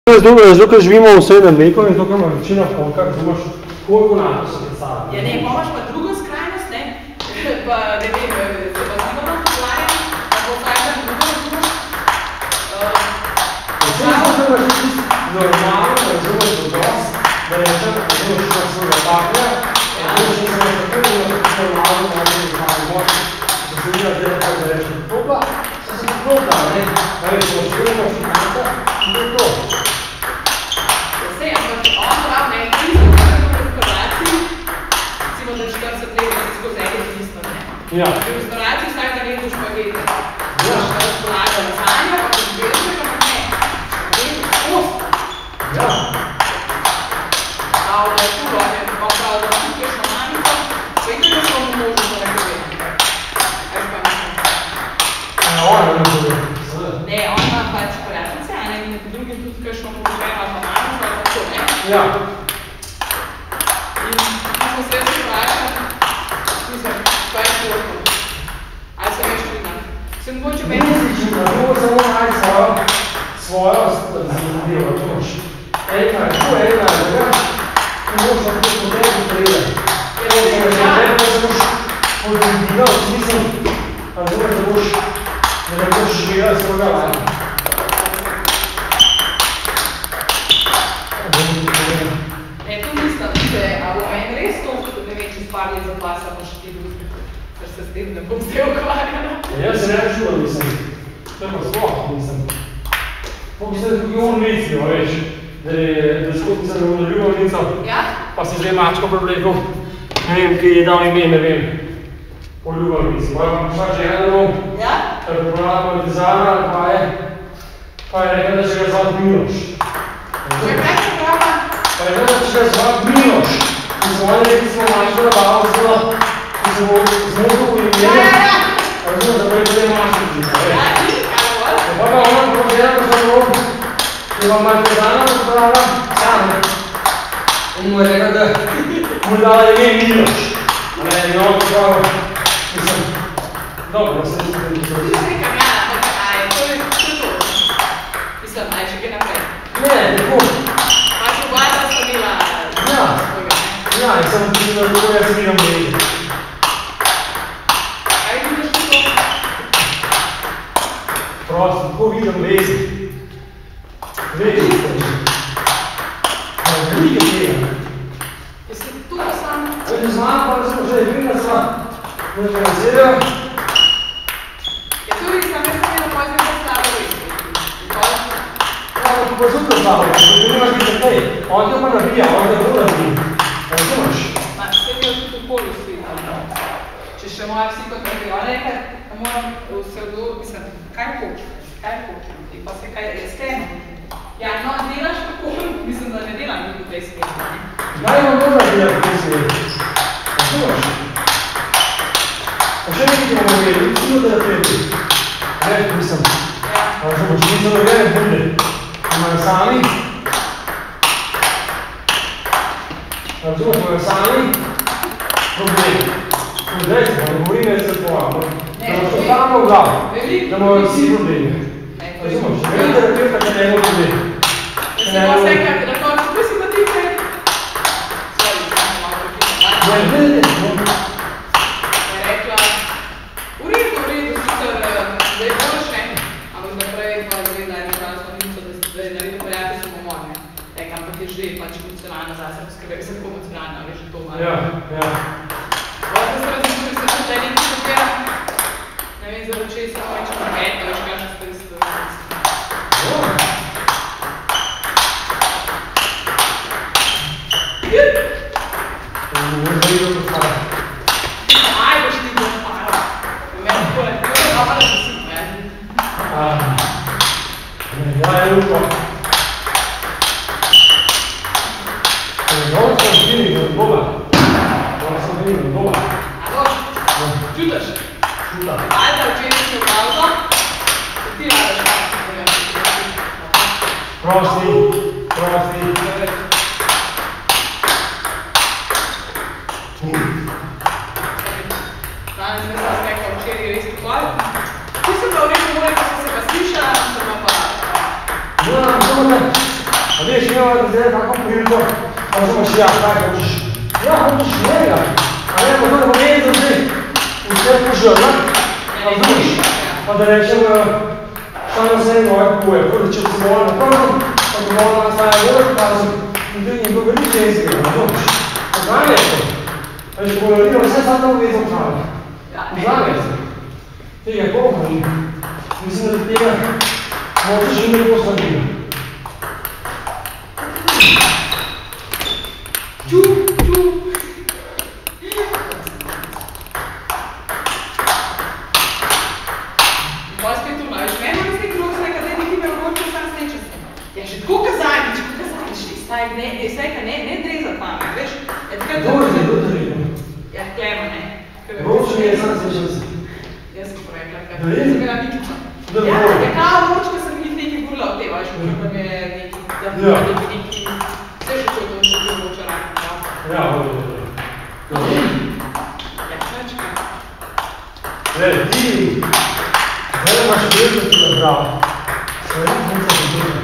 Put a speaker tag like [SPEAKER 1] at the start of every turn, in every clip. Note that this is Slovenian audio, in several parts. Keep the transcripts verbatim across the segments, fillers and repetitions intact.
[SPEAKER 1] Zato, ker živimo v srednjem veku in to, kar ima večina folka, razumaš, koliko nato se predstavlja.
[SPEAKER 2] Ja, ne, pa imaš pa drugo skrajnost, ne, pa ne vem, se pa zimano pogovarjam, pa bo vsakaj drugo razumaš.
[SPEAKER 1] Vsega se imaš tisti normalno, razumeš odnos, da je čak, razumaš, kak svojega partnera, razumaš, da se imaš tako, da je tako normalno, da je tako moč, da se vidi, da je tako, da reče, to pa, so se tako da, ne, da je to širimo šikanta, in to je to. Ja.
[SPEAKER 2] V restauraciji vsak dan jedu špagete. Ja. Razpolaga lasanja, pa kot vežbe, pa ne. Vežbe post.
[SPEAKER 1] Ja.
[SPEAKER 2] A v letu roke, pa prav da vam tukaj šamanico, vedno da smo mu možno to nekaj vedeti. Kaj pa mislim?
[SPEAKER 1] A ona ne bude?
[SPEAKER 2] Ne, on ima pač prijateljice, a ne, in med drugim tudi kakšno pogrebema šamanico, ali tako, ne?
[SPEAKER 1] Ja.
[SPEAKER 2] In smo se jaz vprašali, mislim, kaj je športo? Ali se veš čudna? Sem mogoče meni...
[SPEAKER 1] Ne si čudna, mogo samo najti svojo, svojo zanimivo, toč. Ena je tu, ena je drugač, in mogoče lahko po tebi prede. Ja, ne, ne, ne, da se boš podvigal, mislim, pa zelo, da boš, da ne boš živela svojega lana.
[SPEAKER 2] Ne, to mislim, da a bo meni res to, da ne vem, če sparli za plasa, pa še ti drugi, ker se s tem ne bom zdaj ukvarjala.
[SPEAKER 1] Jaz se ne čuva, mislim. To je pa sploh, mislim. Kako se tudi on mislijo, veš, da je skupaj se na ljubavnico,
[SPEAKER 2] ja?
[SPEAKER 1] Pa si zdaj mačko prevlekel, ne vem, ki je dal ime, ne vem, po ljubavnici. Pa je pa prišla žena domov,
[SPEAKER 2] ja?
[SPEAKER 1] da je popravila politizara, pa je, pa je rekel, da še ga zvat Miloš.
[SPEAKER 2] Že kaj se prava?
[SPEAKER 1] Pa je rekel, da še ga zvat Miloš. In smo oni rekli, smo mačko nabavili zelo, ki se bo zmogel v imenu.
[SPEAKER 2] Ja, ja, ja.
[SPEAKER 1] Razumem, da bo je tudi mačko pisa, veš.
[SPEAKER 2] Ja, ni, kaj bo?
[SPEAKER 1] Pa ga ona povedala, da sem rok, ki vam Markezana popravila, same. In mu je rekel, da mu je dala ime Miloš. A ne, in on popravil, mislim, dobro, se mislim, da
[SPEAKER 2] Ti si nekaj mjana, ampak a je to je to? Mislim, aj še kaj naprej.
[SPEAKER 1] ne, tako.
[SPEAKER 2] Pač oba dva sta bila
[SPEAKER 1] Ja.
[SPEAKER 2] svojega, ne?
[SPEAKER 1] Ja, in sem tudi na tako, jaz vidim mreži.
[SPEAKER 2] Kaj vidiš ti to?
[SPEAKER 1] Prosto, tako vidim vezi. Vezi ste. Ja, veliko tega.
[SPEAKER 2] Ko si tu sam...
[SPEAKER 1] Če z mano pa smo že vidna sva, organizirajo.
[SPEAKER 2] Ja, tu vidim, sam jaz sem imela pozne predstave v Istri.
[SPEAKER 1] Ja, pa pa zupno stavo, če bi nimaš biti tej. On te pa nabija, on te bolj nabija. Razumeš?
[SPEAKER 2] Ma, se mi je tudi v polju svidno. Če še moja psihoterapija, ona je, da moram se odločiti, mislim, kaj hočem, kaj hočem, in pa se kaj sklenem. Ja, no, delaš tako, mislim, da ne delam tudi v tej sklenem, ne?
[SPEAKER 1] Zdaj imam dobro delati v tej sveti. Razumeš? Pa še nekaj ti bomo vedeli, psihoterapeuti. Ne, mislim.
[SPEAKER 2] Ja.
[SPEAKER 1] Razumeš, mi so nekaj bude. Imajo sami. Razumeš, imajo sami problemi. Zdaj se, ne govorim, da se tvojamo. Da imaš to samo v glavi. Da imajo vsi problemi. Razumeš, nekaj terapeuta, kaj ne ima problemi.
[SPEAKER 2] Da se bo vse kaj, da konec, kaj si pa ti kaj? Sorry, samo malo prepisam.
[SPEAKER 1] Ne, ne, ne, ne.
[SPEAKER 2] Je rekla, v redu, v redu, sicer, zdaj boš ne, ampak naprej pa zdaj da je nekaj nico, da je naredil prijatelj samomor, ne. Rekla, ampak je že pač emocionalna zase, poskrbeli se tako emocionalna, veš, že to malo.
[SPEAKER 1] Ja, ja.
[SPEAKER 2] Vlada se različili, se tudi nekaj šokera, ne vem, za očej se pa če paketa, veš, kakšne stvari se to različili. Aj, boš ti boš paro. Meni tako je, tako je dobro, da si, ne?
[SPEAKER 1] Ja, je upo. Dobro sem videl od Boga. Dobro sem videl od Boga.
[SPEAKER 2] A boš? Čutaš?
[SPEAKER 1] Čuta.
[SPEAKER 2] Ali da včeraj si v avto, da ti radaš kaj,
[SPEAKER 1] Prosti, prosti.
[SPEAKER 2] danes ne sem rekla, včeraj res tako. Ti sem pa v redu mora, ko sem se pa slišala, sem pa pa...
[SPEAKER 1] Ja, dobro. A veš, imamo da zdaj tako priliko, pa vzemo še ja, kaj hočeš. Ja, hočeš njega. A ne, pa to ne pomeni, da zdaj vse požrla. Pa vzmeš. Pa da rečem, samo se eno je poje. Prvi, če si dovolj na prvem, pa dovolj na nastaja vod, pa sem in to veliko ženskega, razumeš. Poznanje je to. Pa če bo naredilo vse samo vezom čale. Poznanje se. Tega je koliko ni. Mislim, da tega moče že ne bo sladila. Ču, ču.
[SPEAKER 2] Pa spet tu imaš, meni res nekaj krog, nekaj zdaj nekaj me vročil, sam sneče se. Ja, že tako kazanič, tako kazanič, staj, ne, stajka, ne, ne drezat mame, veš?
[SPEAKER 1] Dobre, dobre.
[SPEAKER 2] Ja, klema, ne.
[SPEAKER 1] Vročil je, sam sneče se.
[SPEAKER 2] Jaz sem porekla, kaj sem bila nikica. Ja, je kao vročka sem jih nekaj gurla od te, vaš, da me je neki, da bi neki, vse še čo, da mi je vroča raka.
[SPEAKER 1] Ja, dobro, dobro. Dobro.
[SPEAKER 2] Ja, čačka.
[SPEAKER 1] Gled, ti, zdaj imaš prijetnosti na zdravo. Sve funkcija podruga.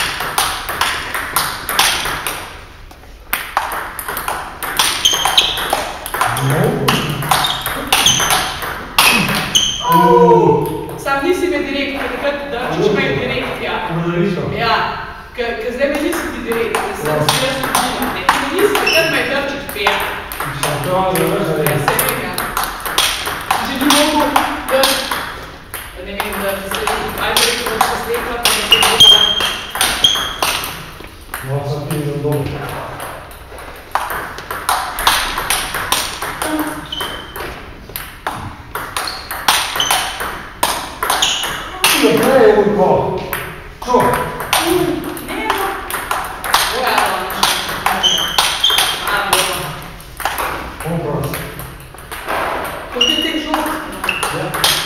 [SPEAKER 2] Sam nisi me direkt, takrat drčiš me direkt, ja. Ja, ker zdaj me nisi ti direkt, da sem se jaz odbila, ne. Če me nisi, takrat me drčiš pija.
[SPEAKER 1] To vam je vrša, ne?
[SPEAKER 2] Ja, se vem, ja. Že ni mogo, da, ne vem, da se ajde reči, da se stekla, pa da se gleda.
[SPEAKER 1] No, sem pil za dobro. Ne, ne je ujko. Čo?
[SPEAKER 2] Nema. Oja, a, dobro.
[SPEAKER 1] On prost.
[SPEAKER 2] Ko te tek žog?
[SPEAKER 1] Ja.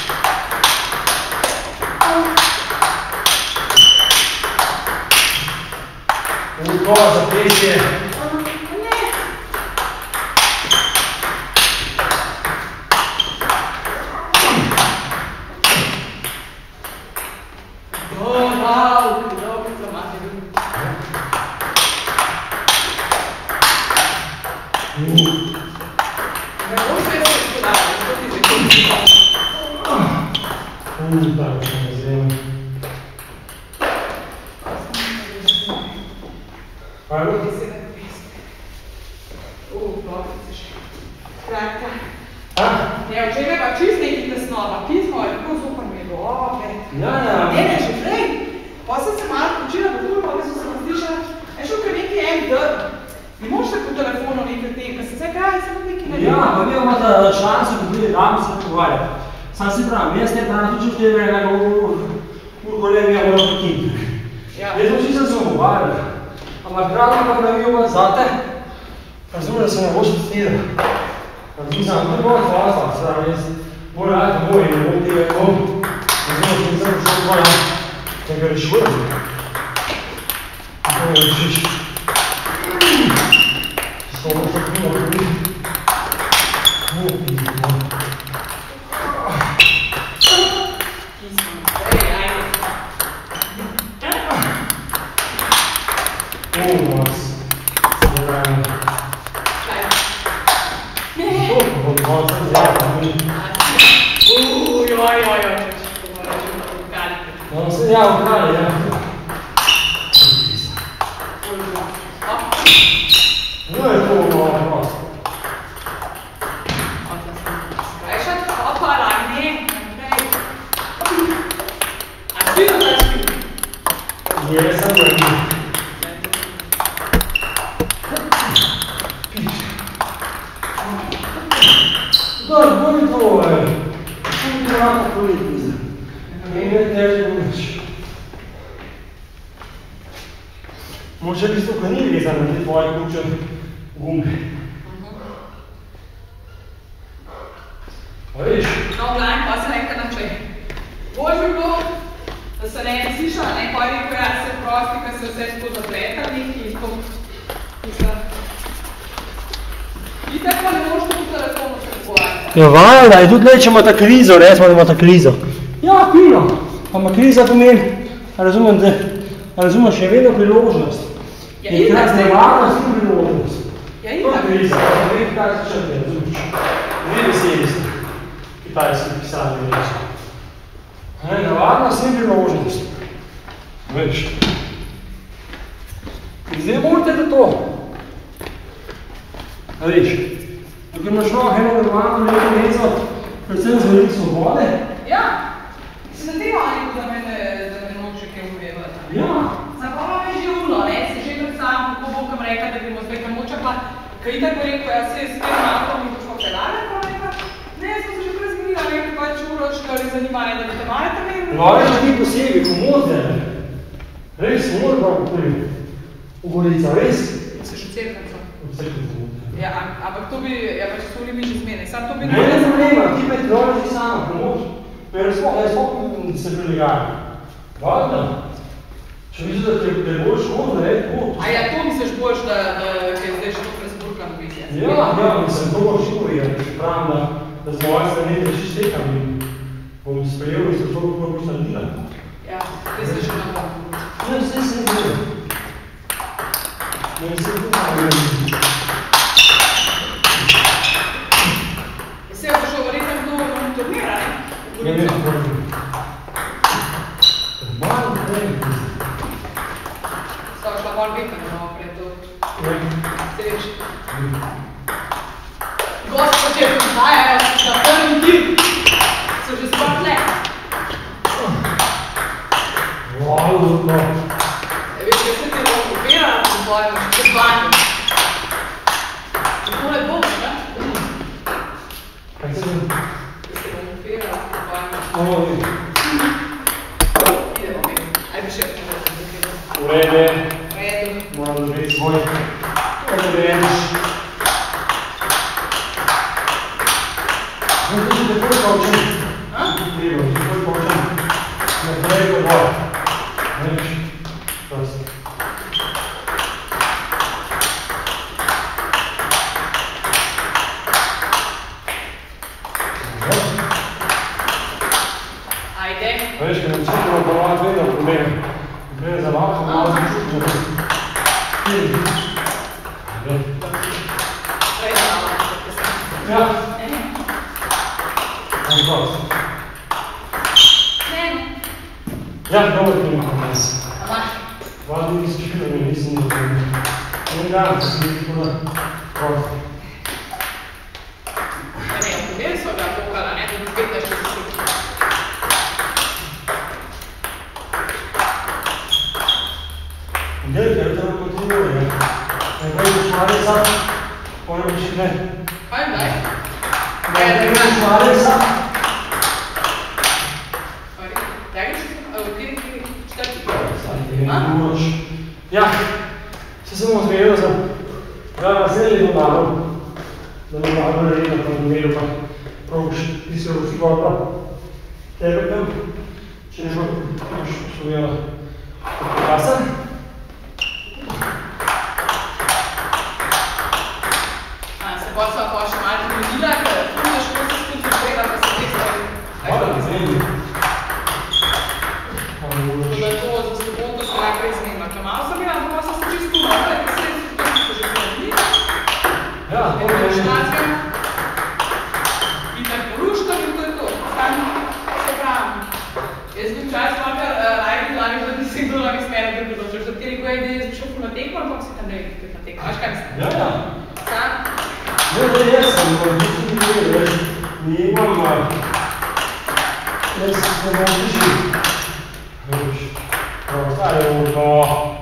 [SPEAKER 1] Ujko za pesje. Moče bi tukaj ni vezan na te tvoje ključne gumbe. A veš?
[SPEAKER 2] No, glavim, pa se nekaj načej. Bolj bi bilo, da se ne je slišala, ne, pa je rekel, ja, se prosti, ker se vse tako zapleta nekaj in to, mislim. Vi tako pa ne možete v telefonu se pogovarjati.
[SPEAKER 1] Ja, valjda, je tudi ne, če ima ta krizo, recimo, da ima ta krizo. Ja, pino. Pa ima kriza pomeni, razumem, da razumeš, je vedno priložnost.
[SPEAKER 2] Ja,
[SPEAKER 1] in krat nevarnost in priložnost.
[SPEAKER 2] Ja, in
[SPEAKER 1] to je
[SPEAKER 2] tako.
[SPEAKER 1] kriza, to je kaj se črte, razumeš. Dve besedi ste, kitajski pisali reči. Nevarnost in priložnost. Veš. In zdaj morate da to. A veš, tukaj imaš lahko eno normalno neko mesto, predvsem z veliko svobode.
[SPEAKER 2] Ja, se ne treba neko, da me ne noče kaj uvevati.
[SPEAKER 1] Ja.
[SPEAKER 2] Zakaj me že uno, ne? Se že predstavljam, kako bo kam reka, da gremo zdaj kam moča, pa kaj itak bo rekel, jaz se je spet malo mi boš pa pelale, pa reka, ne, jaz sem se že prezgnila, nekaj pač uroč, kar je zanimanje, da bi te male tam imeli.
[SPEAKER 1] Vlade na ti posebej, komode, res mora pa vpliv. V Gorica, res?
[SPEAKER 2] Se še cerkavca.
[SPEAKER 1] V cerkavca.
[SPEAKER 2] Ja, ampak to bi, ja pač so mi že zmeni, sam to bi...
[SPEAKER 1] Ne, ne problema, ti pa trojati sama, pomoč. Jer jaz spokoj se prilegajam. Valjda. Če misliš, da te je bolj škodno, ne, tako.
[SPEAKER 2] A ja, to misliš boljš, da je zdaj še to presburkano vizija?
[SPEAKER 1] Ja, ja, mislim, to bo škoji, ja, pravim, da z moje strani reči stekam in bom sprejel in se to kako boš naredila.
[SPEAKER 2] Ja, te se še na bom.
[SPEAKER 1] Ne, vse se ne bude. Ne, vse ne bude.
[SPEAKER 2] Se je prišel verjetno kdo turnira, ne?
[SPEAKER 1] Ne, ne, ne. Malo trening.
[SPEAKER 2] Stava šla bolj vikend, no, pred to.
[SPEAKER 1] Ne.
[SPEAKER 2] Se veš. Gospodje, prihajajo na prvi tip. So že spod tle.
[SPEAKER 1] Wow, no.
[SPEAKER 2] Veš, jaz se ti bom opirala po tvojem čepanju. Tako ne boš, ne?
[SPEAKER 1] Kaj se zem?
[SPEAKER 2] Jaz se bom opirala po tvojem čepanju.
[SPEAKER 1] Ovo, vidim.
[SPEAKER 2] Idemo mi. Ajde še nekaj.
[SPEAKER 1] Urede.
[SPEAKER 2] Redu.
[SPEAKER 1] Moram dobiti svoj. Kaj da vediš? No, to že takoj paučem.
[SPEAKER 2] A?
[SPEAKER 1] Treba, takoj paučem. Naprej kot dol. Veš? Prosto.
[SPEAKER 2] Ajde.
[SPEAKER 1] Veš, kaj nam čekamo ponovati vedno probleme. Gre za lahko, malo začutno. Hej. Ajde.
[SPEAKER 2] To je malo, da se.
[SPEAKER 1] Ja.
[SPEAKER 2] Ne.
[SPEAKER 1] Aj, prosto.
[SPEAKER 2] Ne.
[SPEAKER 1] Ja, dobro ti imam danes.
[SPEAKER 2] A imaš?
[SPEAKER 1] Dva dni nisem špila, mi nisem da to. En dan, da sem tako da prosto.
[SPEAKER 2] Ja, ne, v podelj so ga pokala, ne, da bi spet nešto se slikali.
[SPEAKER 1] Podelj, ker je to kontinuuje, ne. Najprej boš Marisa, potem boš ne.
[SPEAKER 2] Kaj daj?
[SPEAKER 1] Najprej boš Marisa. Ja, se sem ozmeril za naslednji domalo, da mi malo naredil, pa domeril pa probuš, ti si vsi gora, tebe tam, če ne boš šlovjela počasa.
[SPEAKER 2] Se pa sva pa še malo trudila, ker trudiš, ko se skupaj spreda, pa se te stvari.
[SPEAKER 1] Hvala, izmeni.
[SPEAKER 2] Da je to za seboj, to se najprej izmenila. Ker malo sem bila, pa sem se čisto umrla, ker se je že prijeli.
[SPEAKER 1] Ja, to je
[SPEAKER 2] štacija. In tak poruškam in to je to. Stan, se pravim. Jaz bi včasih malo raje bila, da bi si kdo mi smela, da bi bilo. Če ti rekel, da jaz bi šel na tekmo, ampak si tam ne vidi na tekmo. Vaš kaj mislim?
[SPEAKER 1] Ja, ja.
[SPEAKER 2] Sam?
[SPEAKER 1] Ne, ne, jaz sem, v bistvu ni bilo, veš, mi imam, jaz se bom prišli. Veš, kaj je ovo to?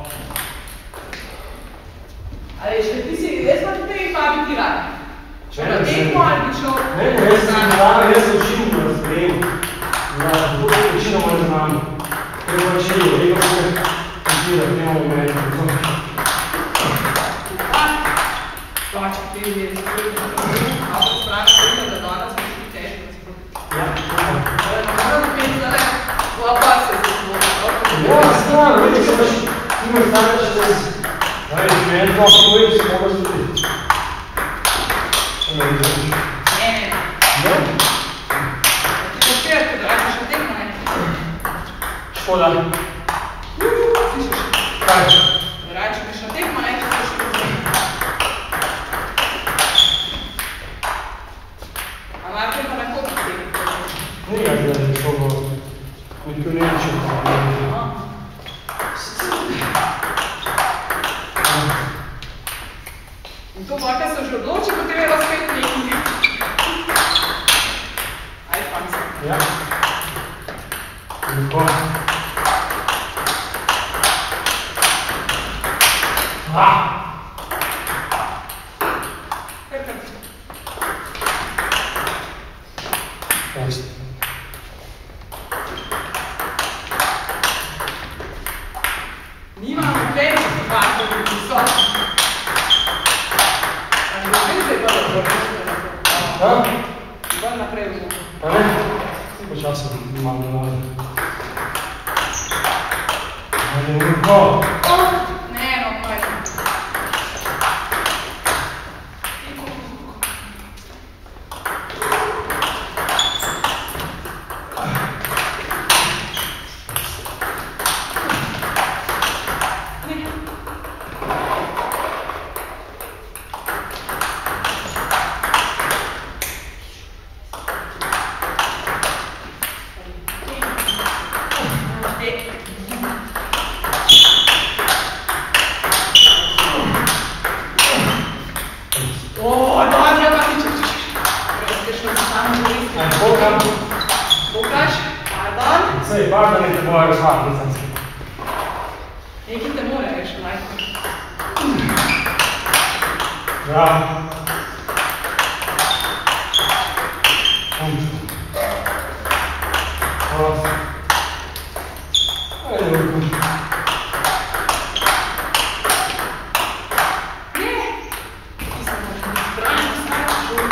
[SPEAKER 2] A veš, ker ti si, jaz pa tudi pa bi ti rada. Šel na tekmo ali bi šel?
[SPEAKER 1] Ne, ne, jaz sem rada, jaz sem učil na sprejem. Ja, to je večinoma ne znam. Ker pa če je, rekel se, učila, nemamo meni, razumeš.
[SPEAKER 2] Pač, ti je zelo a po strani tega, da danes smo šli težko nasproti.
[SPEAKER 1] Ja, to je.
[SPEAKER 2] Moram biti zdaj, bo pa se se zbog.
[SPEAKER 1] Ja, znam, vidiš, da veš, ti imaš tako, če se, da veš, meni to stoji, si mogo studi. To ne vidiš.
[SPEAKER 2] Ne, ne, ne.
[SPEAKER 1] Ne?
[SPEAKER 2] Ti bo špiraš, da radiš na tekmo, ne?
[SPEAKER 1] Škoda.
[SPEAKER 2] Slišiš?
[SPEAKER 1] Kaj?
[SPEAKER 2] Rajče, kakšna tekma, ne, če se še pozdravi. A najprej pa lahko pa tekma?
[SPEAKER 1] Njega gledaj, da to bo nekaj Nemčev.
[SPEAKER 2] In to pa, kaj se že odloči, potem je pa spet nekaj. Ajde, pa mislim.
[SPEAKER 1] Ja. Tako. Ah! Jeste.
[SPEAKER 2] Nima problema, ki pa to bi visoko. Ali bo vse zdaj bolj odločiti?
[SPEAKER 1] Ja?
[SPEAKER 2] Bolj naprej vzem.
[SPEAKER 1] Pa ne? Počasno imam nove. Ali je to?
[SPEAKER 2] Ne, no, moj.
[SPEAKER 1] Sej, bar da ne te bojo razvati, nisem se.
[SPEAKER 2] Nekaj te mora reči, najko.
[SPEAKER 1] Ja. Končno. Hvala. Ajde, vrko.
[SPEAKER 2] Ne! Nisem možno zbranje, snajko žul.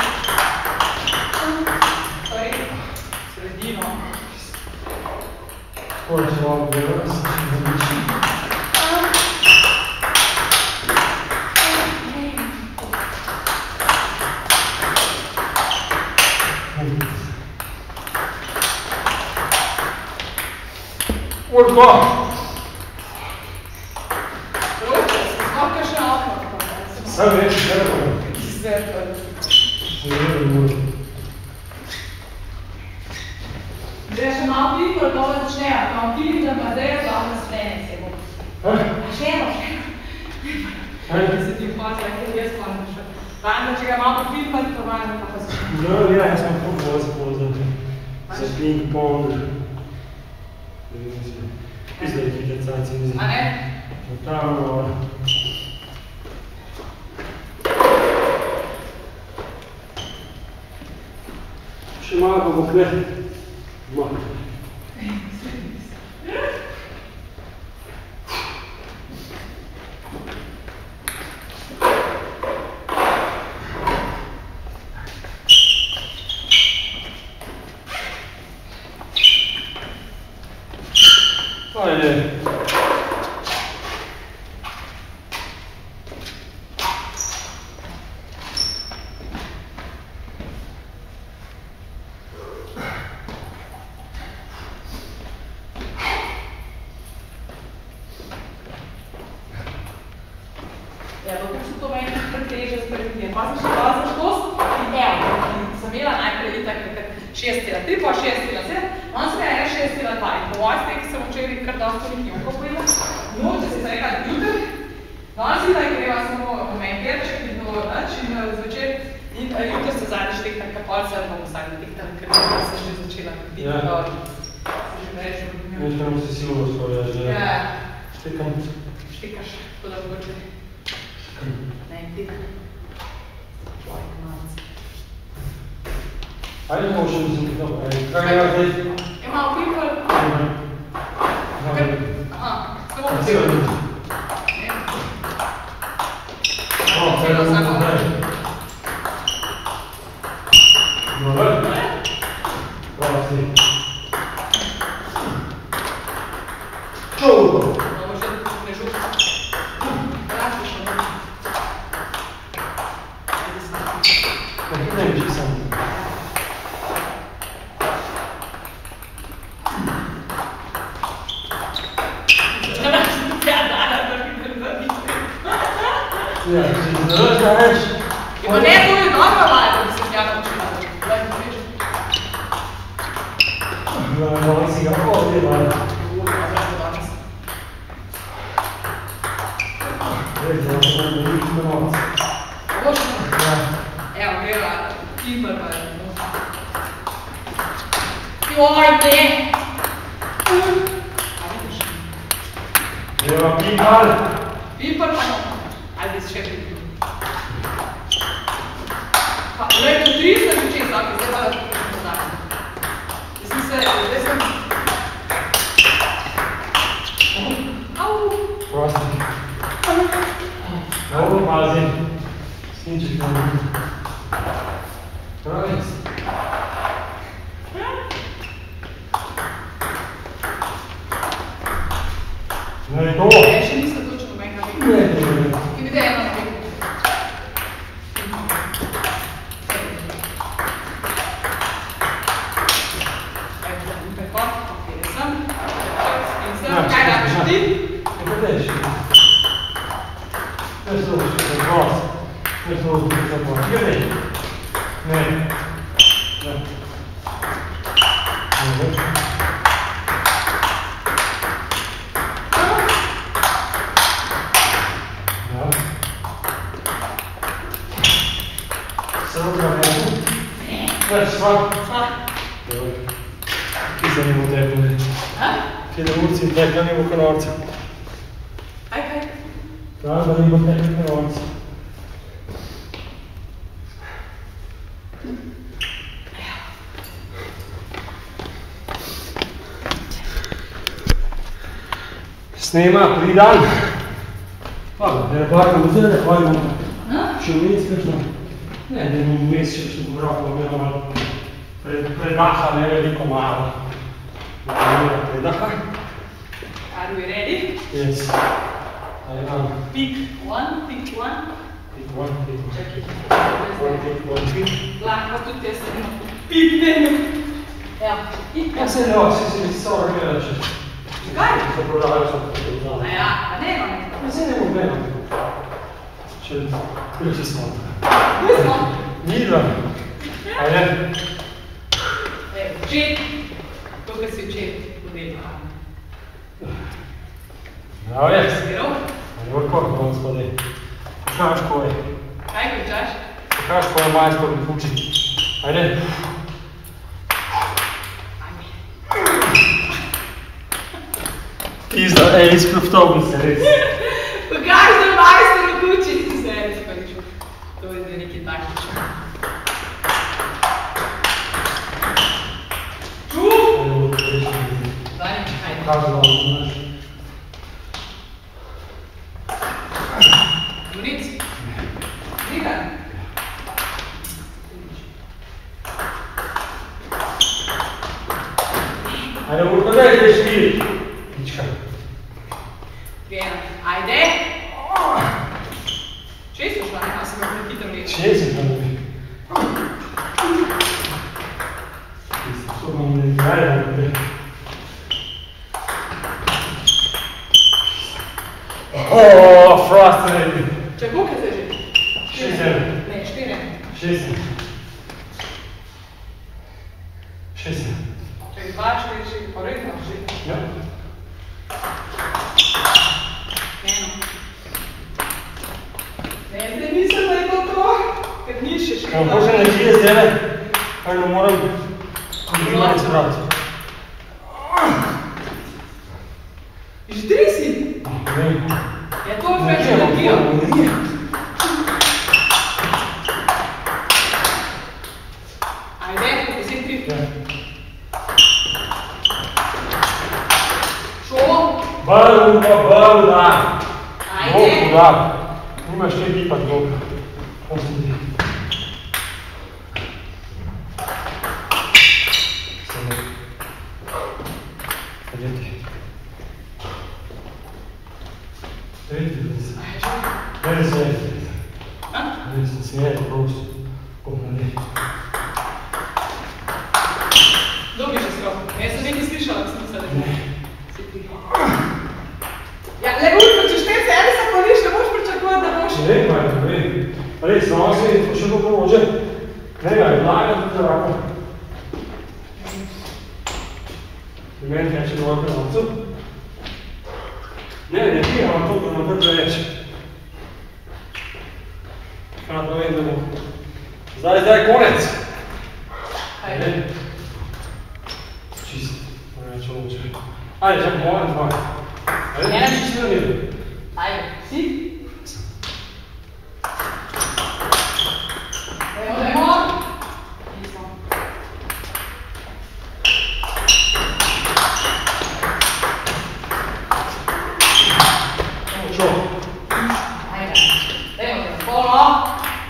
[SPEAKER 2] To je sredino.
[SPEAKER 1] Skoro se vam gledala, se še zamišljam. Urko!
[SPEAKER 2] Roče, smakaj še okno.
[SPEAKER 1] Sam reči, zerpano.
[SPEAKER 2] Zerpano.
[SPEAKER 1] Zerpano.
[SPEAKER 2] Zdaj še malo plikor, to začnejo. Tam Filip da Madeja, glavno spremljen se bo.
[SPEAKER 1] Ha?
[SPEAKER 2] A še eno, še eno. Da se ti vpazila, ker jaz pa še. Randa, če ga malo pofilmati, to manj pa pa se.
[SPEAKER 1] No, ja, jaz sem kako bolj spoznati. Za ping-pong. Pizda je kidencacija.
[SPEAKER 2] A ne?
[SPEAKER 1] Tamo. Še malo pa bo kle. Malo. Ajde.
[SPEAKER 2] Ja, dokaj so to meni preteže spremeniti. Pa sem še dala za štost in evo, sem imela najprej itak šest cela tri, pa šest cela sedem, on sem je šest cela dva. In po moji steki sem včeraj kar dosti nekaj jokov pojela. No, če si se rekla jutr, danes itak greva samo v meni perček in novo noč in zvečer. In jutr se zadnjič tektam kapal, se bom vsak tektam, ker sem že začela biti dobro. Se že več odmil.
[SPEAKER 1] Nekaj nam se silo svoja, že.
[SPEAKER 2] Ja.
[SPEAKER 1] Štekam.
[SPEAKER 2] Štekaš, to da boče. Ne, ti. Tvojk malce.
[SPEAKER 1] Ajde, pa še mislim, dobro. Kaj je zdaj?
[SPEAKER 2] Je malo pipel. Aha, samo
[SPEAKER 1] pa celo ljudi.
[SPEAKER 2] Ne.
[SPEAKER 1] O, kaj da bomo zdaj? Dobro? Hvala si. Čovko!
[SPEAKER 2] Dobro, že ne župa. Vrati še ne. Ajde sam.
[SPEAKER 1] Kaj ne bi sam?
[SPEAKER 2] Ja, da, da,
[SPEAKER 1] Ja, če ti zelo da več.
[SPEAKER 2] Pa ne, to je dobro vaja, da bi se tja naučila. Gledaj, da vidiš.
[SPEAKER 1] Malo si ga povedi, vaja. Vedi, da se vam ne vidim na noc.
[SPEAKER 2] Očno? Evo, gleda, kiper pa je. Joj, ne! A vidiš?
[SPEAKER 1] Evo, pimpar.
[SPEAKER 2] Pimpar pa no. Ajde, še pimpar. Pa, lepo, tri sem že čez, ok, zdaj pa da pimpar poznam. Zdaj sem se, zdaj sem... Au!
[SPEAKER 1] Prosti. Dobro, pazi. Sniček na ljudi. Pravic. No je to.
[SPEAKER 2] Ne, še nisem točno menjala.
[SPEAKER 1] Ne, ne, ne.
[SPEAKER 2] Ki vidi eno na tega. Evo, prehod, ok, sem. In sem, kaj rabiš ti?
[SPEAKER 1] Ne gledeš. Ne sluš, ne glas. Ne sluš, ne glas. Gledaj. Ne. Ne. Ne. Samo da ne mogu. Već, sva.
[SPEAKER 2] Sva.
[SPEAKER 1] Ti se nemo tekli.
[SPEAKER 2] A?
[SPEAKER 1] Ti da urci tekli nemo konorca.
[SPEAKER 2] Aj, kaj?
[SPEAKER 1] Da, da nemo tekli konorca. Snema, pridan. Hvala, da je barko vzeli, hvala imamo. Še vmes kakšno? Ne, da imamo vmes še kakšno povrako, da imamo malo predaha, ne veliko malo. Da imamo predaha.
[SPEAKER 2] Are we ready?
[SPEAKER 1] Yes. I am.
[SPEAKER 2] Pick one, pick one.
[SPEAKER 1] Pick one, pick one.
[SPEAKER 2] Čakaj.
[SPEAKER 1] One, pick one, pick.
[SPEAKER 2] Lahko tudi jaz sem piknem. Evo, piknem.
[SPEAKER 1] Ja se ne, se si mi samo gledala če.
[SPEAKER 2] Kaj?
[SPEAKER 1] Se prodajo so tako znamo.
[SPEAKER 2] A ja, pa ne imam nekaj.
[SPEAKER 1] Ja se ne bom gledal. Če, kdo se smatra?
[SPEAKER 2] Kdo smo?
[SPEAKER 1] Nidva. Ajde.
[SPEAKER 2] Evo, včet. To, kar si včet podelil.
[SPEAKER 1] Bravo je.
[SPEAKER 2] Zbiral?
[SPEAKER 1] Ajde, vrko, bom spodaj. Pokaž koje.
[SPEAKER 2] Kaj končaš?
[SPEAKER 1] Pokaž koje majsko mi puči. Ajde. Pizda, ej, izkloptovnice, res.
[SPEAKER 2] Pokaž, da majster v kući. Se, res pa nič. To je zdaj nekaj taktično. Čuf! Daj, čekaj.
[SPEAKER 1] Pokaž, da vam znaš.
[SPEAKER 2] Donic? Zigan?
[SPEAKER 1] Ajde, urko, daj, daj, šviri. Pička.
[SPEAKER 2] Vijena. Ajde! Često šla, ne? A sem ga prehitro reči.
[SPEAKER 1] Če si to ne bi. To bom ne igrali, da bi. Oooo, frost ne bi.
[SPEAKER 2] Če koliko se že?
[SPEAKER 1] Šest sedem.
[SPEAKER 2] Ne, štiri.
[SPEAKER 1] Šest sedem. Šest sedem.
[SPEAKER 2] Če dva, štiri, štiri, pa redno, štiri.
[SPEAKER 1] Ja.
[SPEAKER 2] Eno. Ne, zdaj mislim, da je to to, ker ni še štiri.
[SPEAKER 1] Evo, bože nekje zdaj, kaj ne moram kontinuirati spraviti.
[SPEAKER 2] Že tri si?
[SPEAKER 1] Ne.
[SPEAKER 2] Je to več energijo?
[SPEAKER 1] Ne.
[SPEAKER 2] Ajde, deset tri.
[SPEAKER 1] Ja.
[SPEAKER 2] Šo?
[SPEAKER 1] Bolj pa bolj da.
[SPEAKER 2] Ajde.
[SPEAKER 1] Bolj da. Imaš te tipa dobro. Osem tri. Samo. Ajde. Ajde. Ajde se ajde. Ajde se smijeti prosto. Pomali.
[SPEAKER 2] Dolgi že skrop. Jaz sem nekaj slišala, ko sem se nekaj. Ja, le urko, če štiri se ene se poliš, ne boš pričakovati, da boš
[SPEAKER 1] ne gledaj, vidi. Res, nosi, to še bo prođe. Ne gledaj, blaga tudi zrako. Meni neće dovoljno novcu. Ne, ne pijamo toliko na brže reći. Kada da vidim da mu... Zdaj, zdaj je konec. Ajde. Čisto. Neću ući. Ajde, čak moram dva. Ajde,
[SPEAKER 2] Jedan.
[SPEAKER 1] čisto da vidim.
[SPEAKER 2] Ajde, si? Evo, evo. Nisam.
[SPEAKER 1] Čo?
[SPEAKER 2] Ajde. Evo te, polo.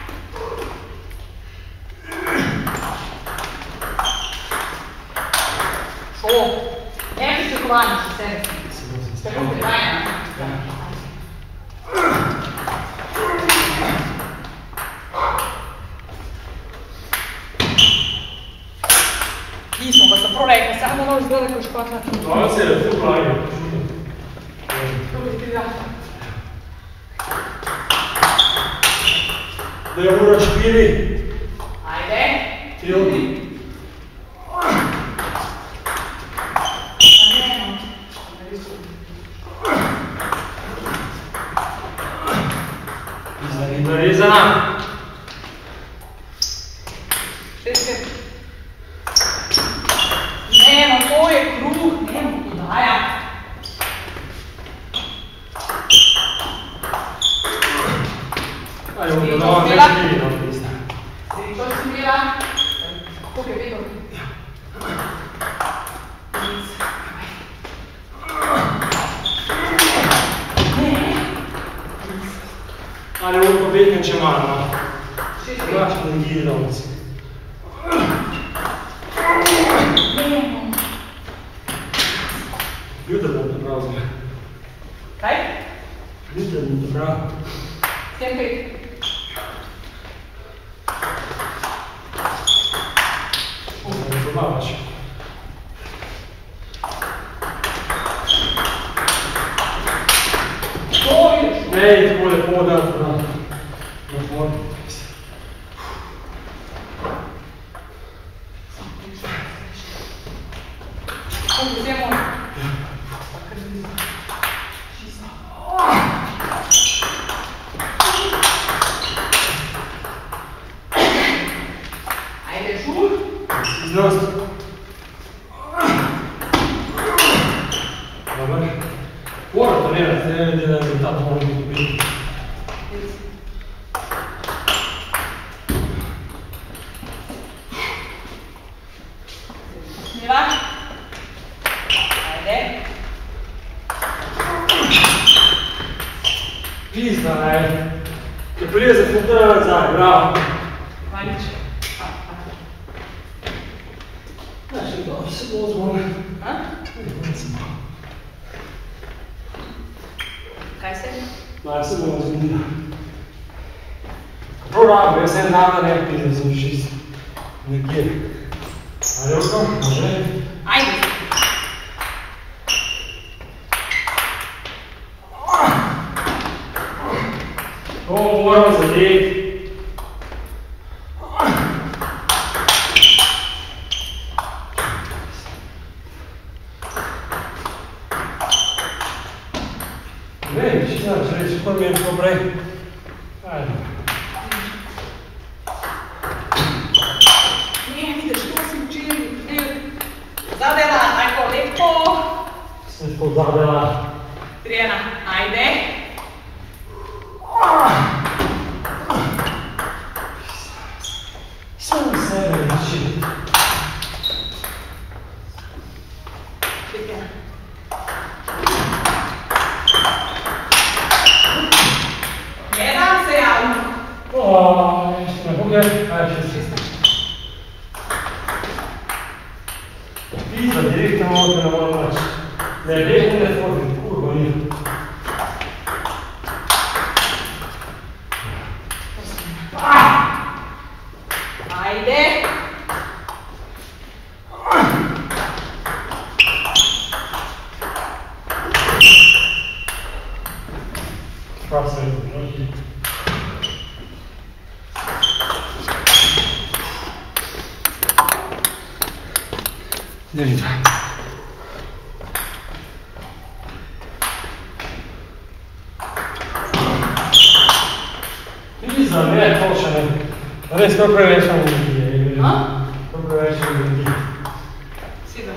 [SPEAKER 2] Šo? Evo se kolaniš u sebi. Tako te dajem. Nismo, pa sam prvo rekla, samo da nož gleda kao špatla.
[SPEAKER 1] Hvala se, da tu plagim.
[SPEAKER 2] Kako ti da?
[SPEAKER 1] Da je ura špiri.
[SPEAKER 2] Ajde.
[SPEAKER 1] Ili. Zarezana.
[SPEAKER 2] Šeste. Nemo, to je kruh, nemo podaja.
[SPEAKER 1] Ajde, ovo da vam neće biti na pista.
[SPEAKER 2] Srečo si bila. Kako je vedel?
[SPEAKER 1] Ajde, ovo pobednjem će malo.
[SPEAKER 2] Šeste.
[SPEAKER 1] Znaš da ne gide domoci.
[SPEAKER 2] Nemo.
[SPEAKER 1] Ljude bom te prav zme.
[SPEAKER 2] Kaj?
[SPEAKER 1] Ljude bom te prav.
[SPEAKER 2] Sedem pet.
[SPEAKER 1] Ovo ne probavaš.
[SPEAKER 2] Što vidiš?
[SPEAKER 1] Ne, ide bolje podat na... na formu.
[SPEAKER 2] Kako se mora? Ajde, žur.
[SPEAKER 1] Iznost. Dobar. Mora to nerad, ne vidi da je tato mora biti biti.
[SPEAKER 2] Smivaš? Ajde.
[SPEAKER 1] Pizda, ne. Che prese funziona nazaj, bravo.
[SPEAKER 2] Manič.
[SPEAKER 1] Znaš, dobro se bilo zvone.
[SPEAKER 2] A? Kaj se?
[SPEAKER 1] Znaš se bilo zvone. Prav rabo, jaz en dan ne pizda, sem šist. Nekje. Ajde, oko, može.
[SPEAKER 2] Ajde.
[SPEAKER 1] To moramo zadeti. Ne, vidiš, znaš, reći, to mi je to prej. Ajde.
[SPEAKER 2] Ne, vidiš, to si učili. Zadela, tako lepo.
[SPEAKER 1] Sem to zadela.
[SPEAKER 2] Trijana, ajde.
[SPEAKER 1] Samo sebe reći.
[SPEAKER 2] Trijana. Ne dam se javno.
[SPEAKER 1] Oj, što me pogledaj, ajde šest. Pizda, direktno ovdje na moram naći. Ne, lijepo ne formi, kurva nije.
[SPEAKER 2] Ajde.
[SPEAKER 1] Prav se je, Ne vidim. Pizza, ne, to še ne. Res, to prevečam ljudi.
[SPEAKER 2] A?
[SPEAKER 1] To prevečam ljudi.
[SPEAKER 2] Sido.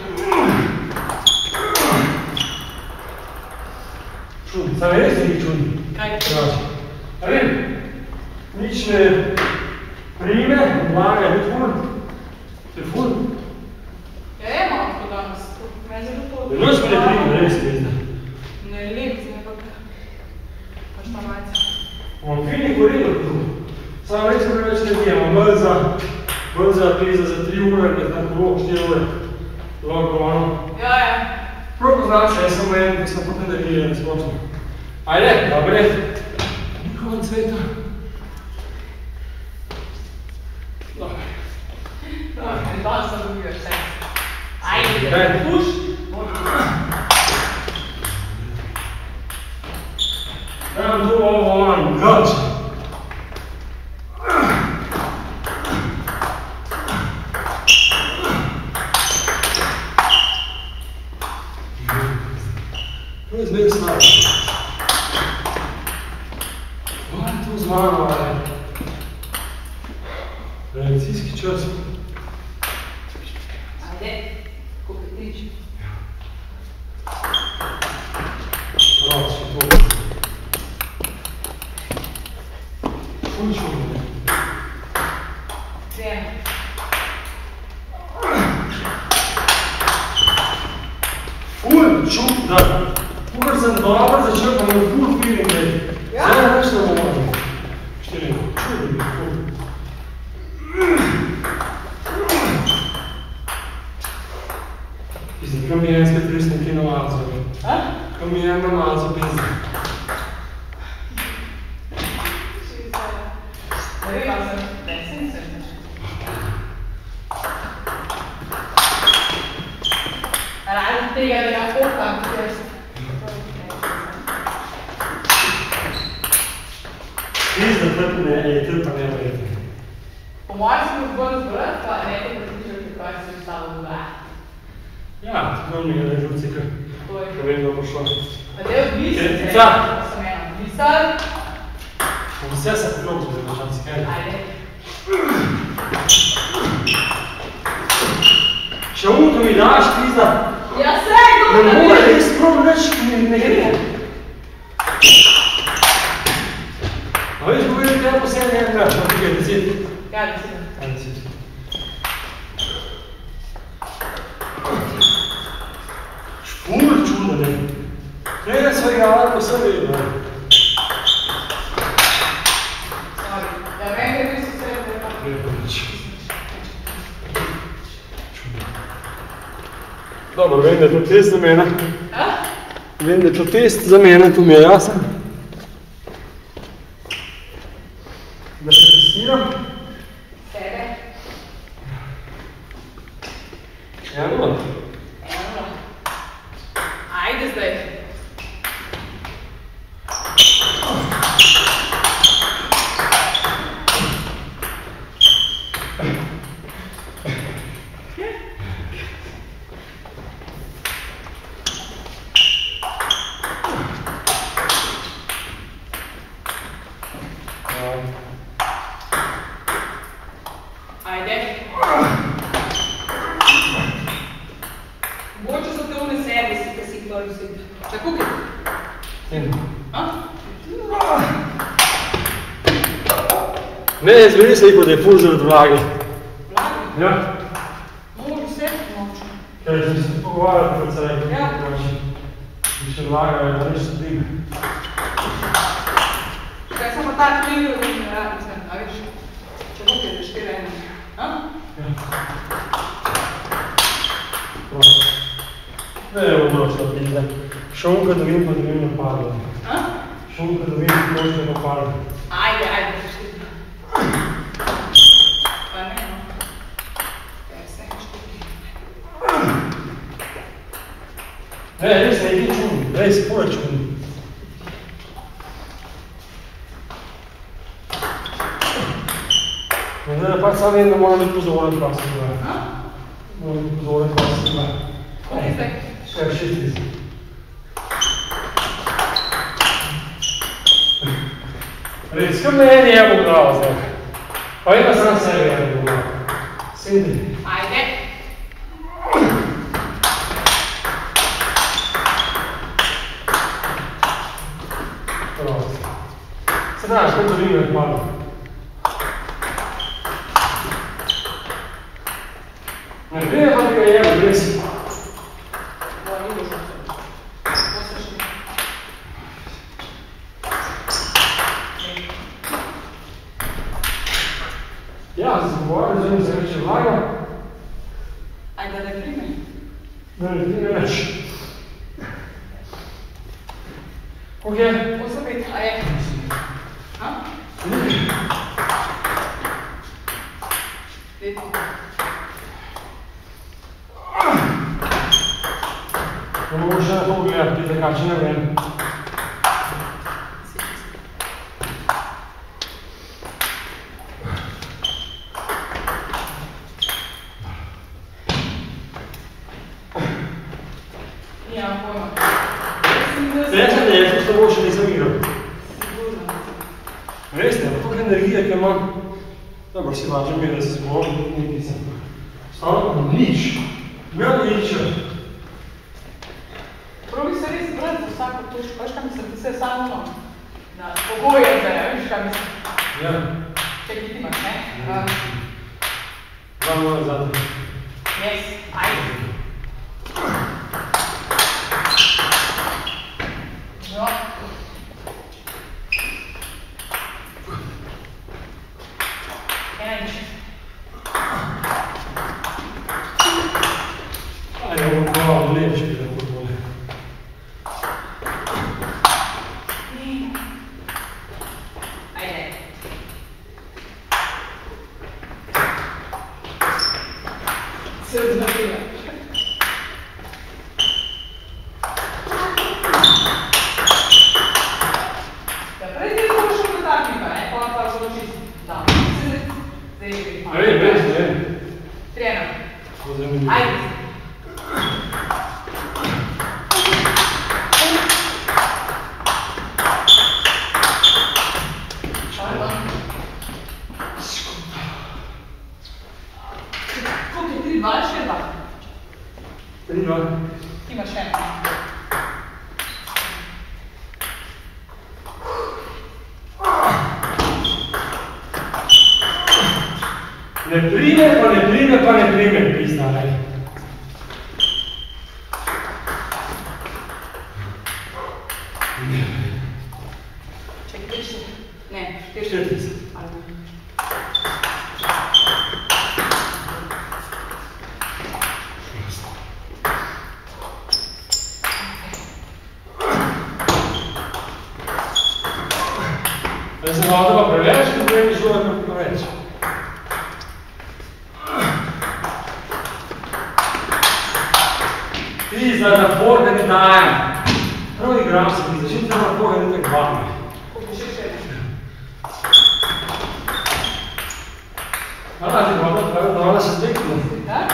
[SPEAKER 1] Čudni, sam res neki čudni.
[SPEAKER 2] Kaj je to?
[SPEAKER 1] A vem, nič ne prime, odlaga, je ful. To je ful.
[SPEAKER 2] Ja, je malo tako danes. Meni zelo to...
[SPEAKER 1] Je noč me ne prime, res pizda.
[SPEAKER 2] Ne lep, zdaj pa pač ta majca.
[SPEAKER 1] Imam fini koridor tu. Samo res preveč ne imam, bolj za, bolj za pizda za tri ure, ker tam kolo, štiri ure. Lahko ono.
[SPEAKER 2] Ja, ja.
[SPEAKER 1] Prav poznaš, jaz sem en, ki sem potem da gledal, ne splošno. Ajde, dobre. Nikovan cveta. Dobre.
[SPEAKER 2] Dobre, danes sem dobil vse. Ajde,
[SPEAKER 1] Kaj?
[SPEAKER 2] puš.
[SPEAKER 1] Evo tu ovo on, gač. To je zmeri snaga. Ovo je tu z mano, ali? Reakcijski čas.
[SPEAKER 2] Ajde, kopetič.
[SPEAKER 1] Prav, še to. Ful čudno, ne?
[SPEAKER 2] Vem.
[SPEAKER 1] Ful čudno. Kukor sem dobro začel, pa me ful feeling, ne?
[SPEAKER 2] Ja?
[SPEAKER 1] Zdaj več ne bomo. Štiri, čudno, ful. Pizdi, kam mi je enska trisne kino malco, ne?
[SPEAKER 2] A?
[SPEAKER 1] Kam mi je ena malco, pizdi.
[SPEAKER 2] Ne vem, ali sem desen, sem nešto. Razen tega, da ga pokam, ker sem...
[SPEAKER 1] Pizda, trpne, je trpa nevrjetna.
[SPEAKER 2] Po mojem sem zbolj zbrati, pa nekaj pritižal, kaj se je stalo zbrati.
[SPEAKER 1] Ja, tako mi je žurci, kar vem, da bo šlo.
[SPEAKER 2] Pa te odvisel,
[SPEAKER 1] Kretica.
[SPEAKER 2] sem eno odvisel.
[SPEAKER 1] Vse se pokrobci, da bo šanci, kaj?
[SPEAKER 2] Ajde.
[SPEAKER 1] Še unko mi daš, pizda,
[SPEAKER 2] Ja, sej,
[SPEAKER 1] ne
[SPEAKER 2] dobro, da
[SPEAKER 1] more,
[SPEAKER 2] vidim.
[SPEAKER 1] res prav neč ne, ne gre. A veš, ko vidim tega posebno enkrat, na tukaj deset.
[SPEAKER 2] Ja, da si.
[SPEAKER 1] Ja, deset. Ful čudno, ne. Preden so igrali posebej, ne.
[SPEAKER 2] Sorry. Ja, vem, da bi se sredno pa.
[SPEAKER 1] Prepoč. Dobro, vem, da je to test za mene.
[SPEAKER 2] A?
[SPEAKER 1] Vem, da je to test za mene, to mi je jasen. Da se testiram.
[SPEAKER 2] Sebe.
[SPEAKER 1] Eno.
[SPEAKER 2] Eno. Ajde zdaj. Ajde. Mogoče so te one servisi, ki si jih dol vsi. Tako kaj?
[SPEAKER 1] In.
[SPEAKER 2] A?
[SPEAKER 1] Ne, jaz bi res rekel, da je ful zaradi vlage.
[SPEAKER 2] Vlagi?
[SPEAKER 1] Ja.
[SPEAKER 2] Mogoče vse močno.
[SPEAKER 1] Ker sem se pogovarjal, kot se rekel.
[SPEAKER 2] Ja.
[SPEAKER 1] In še vlaga, da res stodim.
[SPEAKER 2] Kaj sem pa tak knjigo, da ne rabim sem, a veš? Če bo kaj za štiri ene. A?
[SPEAKER 1] Ja. Ne, je odločila pizda. Šonka dovim, pa dovim napadla.
[SPEAKER 2] A?
[SPEAKER 1] Šonka dovim, pa dovim napadla.
[SPEAKER 2] Ajde, ajde, za štiri. Pa ne, no. Kaj se je štiri.
[SPEAKER 1] Ne, res ne, je čudno. Res, ful je čudno. Zdaj, da pač sam vem, da moram biti pozoren, pa se gleda. Moram pozoriti vas ima.
[SPEAKER 2] Koliko ste?
[SPEAKER 1] Še šestisk. Res, kam meni je bo glava zdaj. Pa ima sam sebe je bo glava. Sedi.
[SPEAKER 2] Ajde.
[SPEAKER 1] Prosti. Se znaš, kaj to vime malo. Ne prije pa ti ga je, res.
[SPEAKER 2] Ovo ni dužno. Poslušaj.
[SPEAKER 1] Ja, se govorim, želim se reći vlaga.
[SPEAKER 2] Ajde da ne prime.
[SPEAKER 1] Da ne prime več. Ok.
[SPEAKER 2] Poslušaj, ajde. Ha? Vidite.
[SPEAKER 1] Ne mogu še na to gledati, vidite kakšen je vreme.
[SPEAKER 2] Nijam pojma.
[SPEAKER 1] Rečem, da je to s tobou še nisem igral.
[SPEAKER 2] Sigurno.
[SPEAKER 1] Res ne, toliko energije, ki imam. Dobro, si važem mi, da se zgovorim, nekaj sem. Stavno, nič. Imel nič.
[SPEAKER 2] Probi se res brati vsako točko, veš kaj mislim, ti se samo no. Na pogoje, da ne, veš kaj mislim.
[SPEAKER 1] Ja.
[SPEAKER 2] Čekaj, ti imaš, ne?
[SPEAKER 1] Dva moja zadnja.
[SPEAKER 2] Yes, ajde. No. Ena in še.
[SPEAKER 1] Ajde, ovo glava lepši, da bo bolje.
[SPEAKER 2] Ajde. Se odmrtila. Ja, prej ti je to šel do taknika, ne? Pa pa zelo čisto. Da. Zdaj je gre.
[SPEAKER 1] Ej, veš, ne?
[SPEAKER 2] Trena.
[SPEAKER 1] Zanimivo.
[SPEAKER 2] Ajde. Koliko je tri, dva, še dva?
[SPEAKER 1] Tri, dva.
[SPEAKER 2] Ti imaš še eno.
[SPEAKER 1] Ne prime, pa ne prime, pa ne prime, pizda, ne.
[SPEAKER 2] Čekaj, pet, ne, štiri.
[SPEAKER 1] Štiri. Da se malo pa preveč, da bi mi šlo da preveč. Pizda, da Boga ne dajem. Prav igram se, pizda, čim te na Boga ne tak vame.
[SPEAKER 2] Koliko še še?
[SPEAKER 1] A, ti malo pravi, da ona še stekne.
[SPEAKER 2] Da?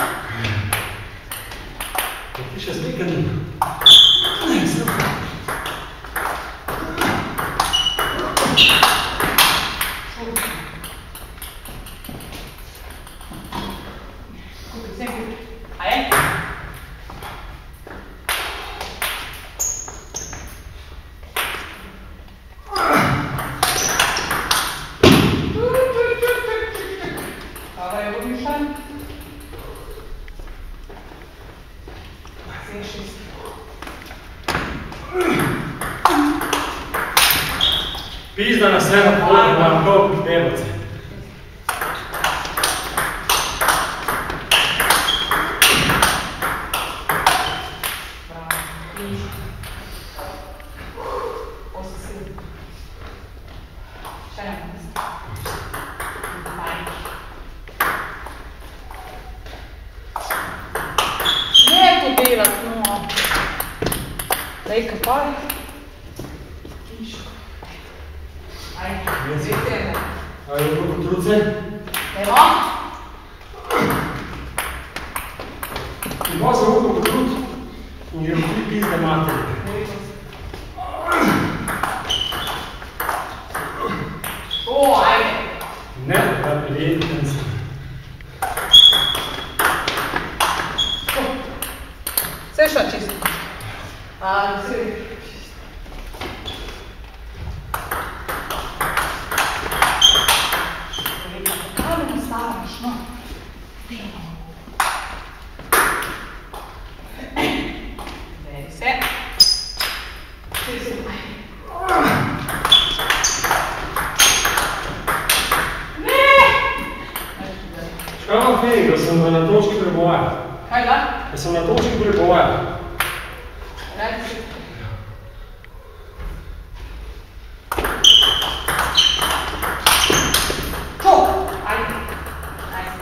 [SPEAKER 1] Ti še stekne. Ne, sem. Pizda na sve na polju, imam toliko debace.
[SPEAKER 2] Ne to delat, no. Daj kapaj. Ajde, zvijete.
[SPEAKER 1] Ajde, koliko truce?
[SPEAKER 2] Evo.
[SPEAKER 1] materi.
[SPEAKER 2] O, ajde.
[SPEAKER 1] Ne, da prijedi ten se.
[SPEAKER 2] Sve šta čisto. A, sve. Kako mi stavaš, no? Vedi se. Vedi se.
[SPEAKER 1] Škama Fenik, da sem na točki preboja.
[SPEAKER 2] Kaj da?
[SPEAKER 1] Da sem na točki preboja.
[SPEAKER 2] Radi se. Čok! Ajde. Ajde.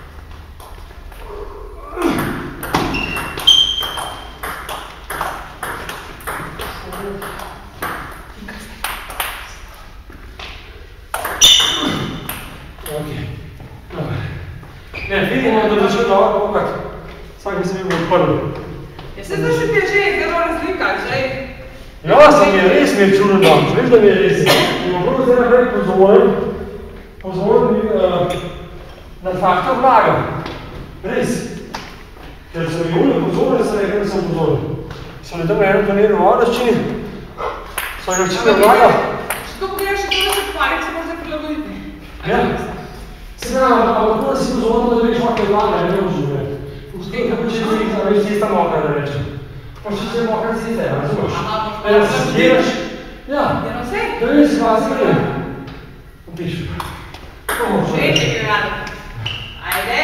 [SPEAKER 1] Ok. Ne, vidimo, da začel dobro pokati. Vsak bi se mi bo odprl.
[SPEAKER 2] Ja, se to še ti je že zelo razlika, že?
[SPEAKER 1] Ja, sem je res mi je čuren dan. Veš, da mi je res. In bom prvo zdaj naprej pozoren, pozoren uh, na faktor vlaga. Res. Ker sem mi uvijek pozoren, sem rekel, da sem pozoren. Sem na tem enem turniru v Adraščini, sem rekel, če vlaga.
[SPEAKER 2] Če to pogledaš, še to, da se parice može prilagoditi.
[SPEAKER 1] Ja. Se pravi, ampak tako da si pozoren, da veš, kakaj vlaga, ne razumem. Pusti, kako če si da veš, tista mokra, da rečem. Pa še če je mokra, si te, razumeš? Da se zgledaš. Ja.
[SPEAKER 2] Ja, no vse.
[SPEAKER 1] Da veš, kaj si gre. Opiš.
[SPEAKER 2] Že če je rado. Ajde.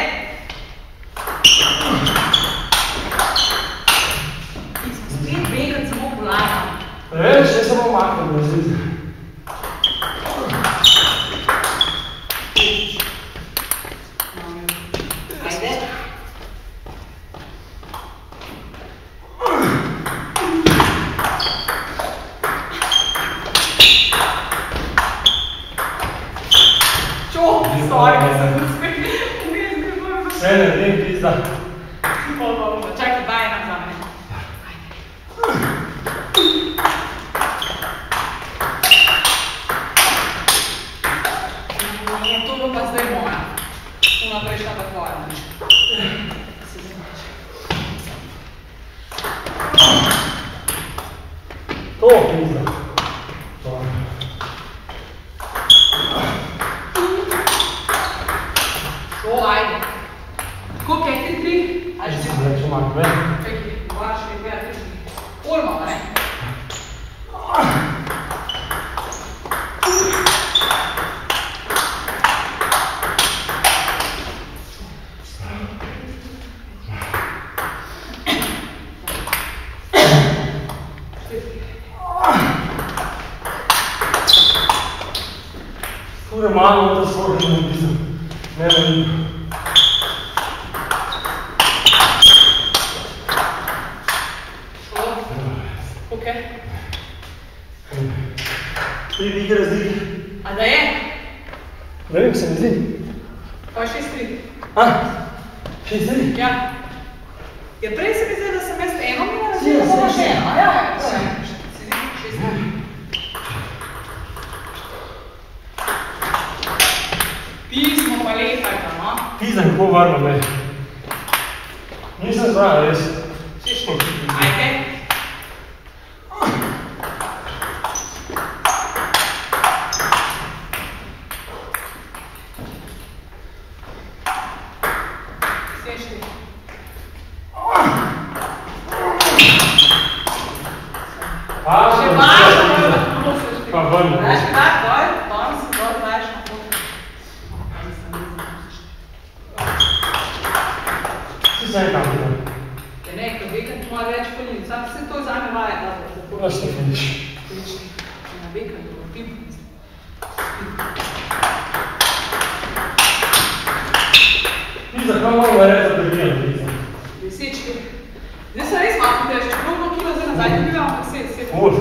[SPEAKER 2] In smo spet vegan samo polagam.
[SPEAKER 1] Veš, še samo maknem, da zdi.
[SPEAKER 2] Ajde. Čo? Sorry, da sem uspel. Uvijem, kaj bo.
[SPEAKER 1] Sve ne, ne, pizda.
[SPEAKER 2] Čakaj, daj nam za me. Ajde. To bo pa zdaj moja. Ona prejšla pa tvoja. Se znaš.
[SPEAKER 1] To, pizda. To.
[SPEAKER 2] O, ajde. Koliko je ti tri? Ajde.
[SPEAKER 1] Če si reče mak, ve?
[SPEAKER 2] Čekaj, dva, še dve, tri. Olmo, ne?
[SPEAKER 1] Ture malo to svoje ne pisam. Ne vem.
[SPEAKER 2] Ok.
[SPEAKER 1] Tri dike razlike.
[SPEAKER 2] A da je?
[SPEAKER 1] Ne vem, se mi zdi.
[SPEAKER 2] Pa šest tri.
[SPEAKER 1] A? Šest tri?
[SPEAKER 2] Ja. Ja, prej se mi zdi, da sem jaz eno mi
[SPEAKER 1] Si, ja,
[SPEAKER 2] razlika,
[SPEAKER 1] si,
[SPEAKER 2] še
[SPEAKER 1] si.
[SPEAKER 2] eno. Ja, ja, to je. Si zdi šest tri. Pismo pa lefajta, no?
[SPEAKER 1] Pizda, kako varno me. Nisem zvala, res.
[SPEAKER 2] Še ajde. Še važno,
[SPEAKER 1] Pa vrno.
[SPEAKER 2] znaš, tak, doj, doj, sem doj, znaš na pot.
[SPEAKER 1] Si se nekam vidim.
[SPEAKER 2] Ja ne, kad vikend mora več politi, sam se to zame vaja, da se to.
[SPEAKER 1] Znaš te vidiš.
[SPEAKER 2] Na vikendu, v pipu.
[SPEAKER 1] Pizda, kaj malo verjeti, da prebijam pizda.
[SPEAKER 2] Lisički. Zdaj sem res malo težko, čeprav kilo zdaj nazaj, ne bivam, ampak se je
[SPEAKER 1] Uf.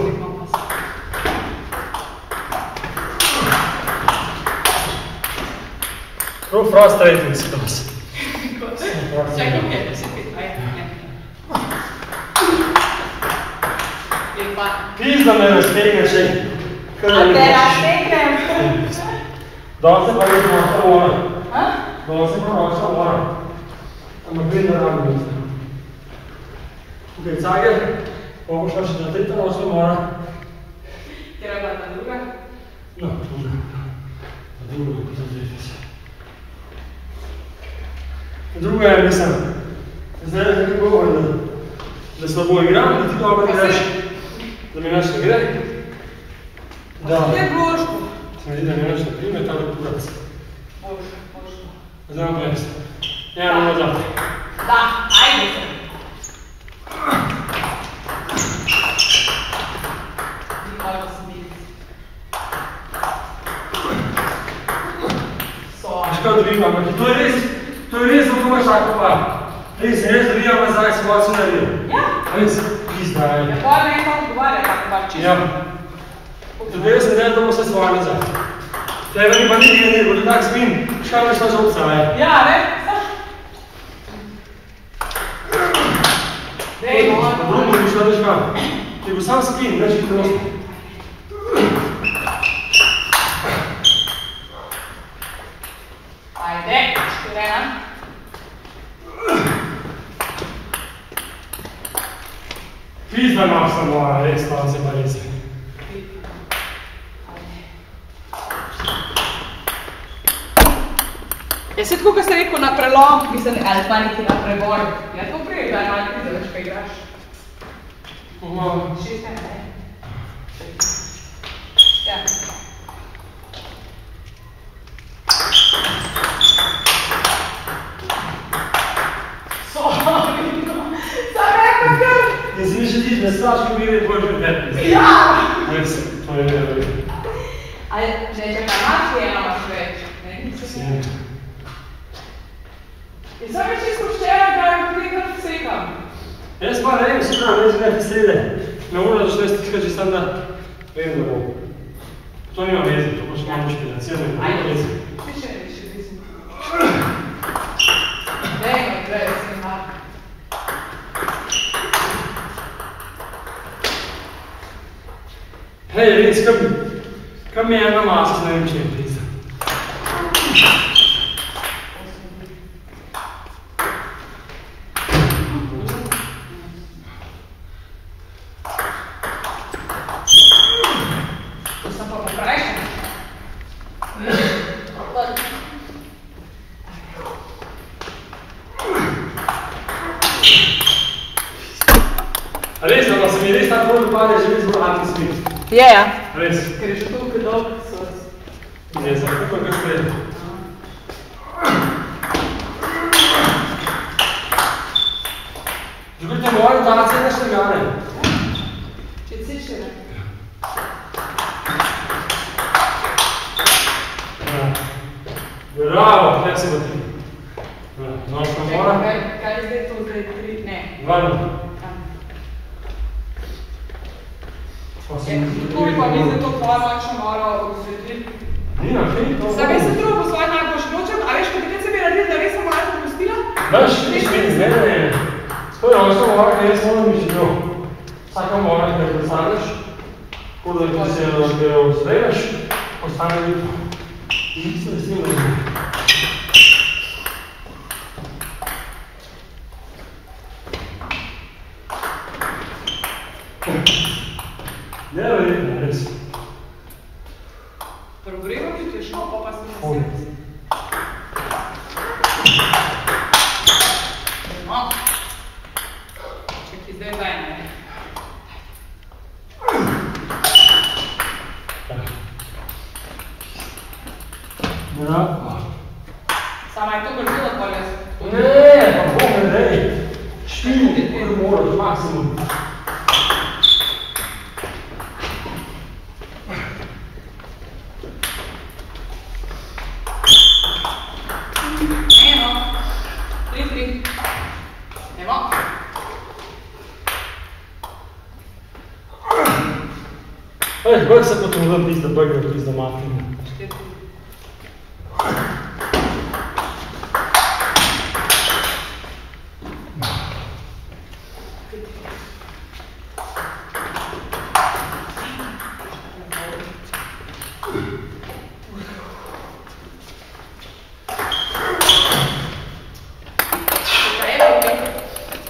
[SPEAKER 1] Prav frustrating si danes.
[SPEAKER 2] Čakaj, ok, da se pet, ajde, ne.
[SPEAKER 1] Pizda me raztegne še.
[SPEAKER 2] A te raztegnem?
[SPEAKER 1] Danes se pa je nočna vora.
[SPEAKER 2] Ha?
[SPEAKER 1] Danes se pa nočna vora. Ampak vedno rado mislim. Tukaj cager, pa bo šla še na tretja nočna vora.
[SPEAKER 2] Kjer je bila ta druga?
[SPEAKER 1] No, druga. Ta druga, ko sem zdaj se. Druga je, mislim, zdaj je tako govorim, da slabo igram, da ti dobro igraš, da mi naš ne gre. Da.
[SPEAKER 2] To je bložko.
[SPEAKER 1] Se mi zdi, da mi naš ne prime, tam je kurac.
[SPEAKER 2] Božko, božko.
[SPEAKER 1] Zdaj vam povem se. Ja, ne da.
[SPEAKER 2] Da, ajde se. Nikoli pa sem videti. So.
[SPEAKER 1] Veš kaj odvijam, ampak to je res, to je res, da imaš tako pa. Res, res odvijam, a zdaj se malo se naredil.
[SPEAKER 2] Ja.
[SPEAKER 1] Res, pizda je.
[SPEAKER 2] Ja, pa ne pa odgovarja, tako pa čisto.
[SPEAKER 1] Ja. Zdaj sem zdaj, da bo se svoje nazaj. Tebe ni pa ni dnevni, bo da tak spin, škaj me šla žopca, je.
[SPEAKER 2] Ja, ne? Saš? Dej, no,
[SPEAKER 1] na drugo bi šla deška. Ti bo sam spin, neč hitrosti.
[SPEAKER 2] Ajde, štirena.
[SPEAKER 1] Pizda ima samo, res, tam se pa res.
[SPEAKER 2] Ja, se tako, ko ste rekel na prelom, mislim, ali pa neki na preboj. Ja, to prije, da je malo pizda, več pa igraš.
[SPEAKER 1] Malo.
[SPEAKER 2] Šest, ne, ne. Ja. Sorry, no. Sam rekao kaj?
[SPEAKER 1] Ja si više tiš ne straš, ko vidi tvoj petnaest.
[SPEAKER 2] Ja!
[SPEAKER 1] Res, to je nevjerojatno.
[SPEAKER 2] Ali, ne, čekaj, mač je eno maš več? Ne, nisam.
[SPEAKER 1] Sim.
[SPEAKER 2] I sam već iskušćena da je nekad sekam.
[SPEAKER 1] Jaz pa ne vem, se pravi, ne znam srede. Ne ura da što jaz ti kaži sam da vem da bo. To nima veze, to boš malo špinacijano i nema veze.
[SPEAKER 2] Više ne više nisam. Dej me, dej se malo.
[SPEAKER 1] Hej, vidiš, kam, kam mi je jedna masa, ne vem čem pisa. A res, da se mi res tako bolj dopadne, že res bolj anti-smit.
[SPEAKER 2] Je, ja.
[SPEAKER 1] Res.
[SPEAKER 2] Ker je že toliko dolg soc.
[SPEAKER 1] Ne, za kako je kaj spredo. Žukaj te moram da se ne štrgane.
[SPEAKER 2] Če si še ne.
[SPEAKER 1] Bravo, kaj se bo ti? Noška mora.
[SPEAKER 2] Kaj je zdaj to, zdaj tri? Ne.
[SPEAKER 1] Dva minuta.
[SPEAKER 2] Tukaj pa mi zdaj to pojmo še malo osvetili.
[SPEAKER 1] Nina, kaj je to?
[SPEAKER 2] Sam jaz sem drugo po svoje najbolj šločem, a veš, kaj takrat se bi radil, da res sem malo popustila?
[SPEAKER 1] Veš, ne, ne, ne. Skoro je nočna mora, kaj jaz moram biti njo. Vsaka mora, kaj predstavljaš, tako da ti se jo zreješ, ostane lipo. In se veselim da zbog. Neverjetno, res.
[SPEAKER 2] Progremo ti je šlo, pa pa sem vesel. No. Če ti zdaj daj ne.
[SPEAKER 1] Bravo.
[SPEAKER 2] Sama je to grdila bolje.
[SPEAKER 1] Ne, pa boga dej. Štiri, koliko moraš, maksimum.
[SPEAKER 2] Eno, tri, tri. Evo.
[SPEAKER 1] Ej, koliko se potrudim pizda burger, pizda muffin?
[SPEAKER 2] Štiri.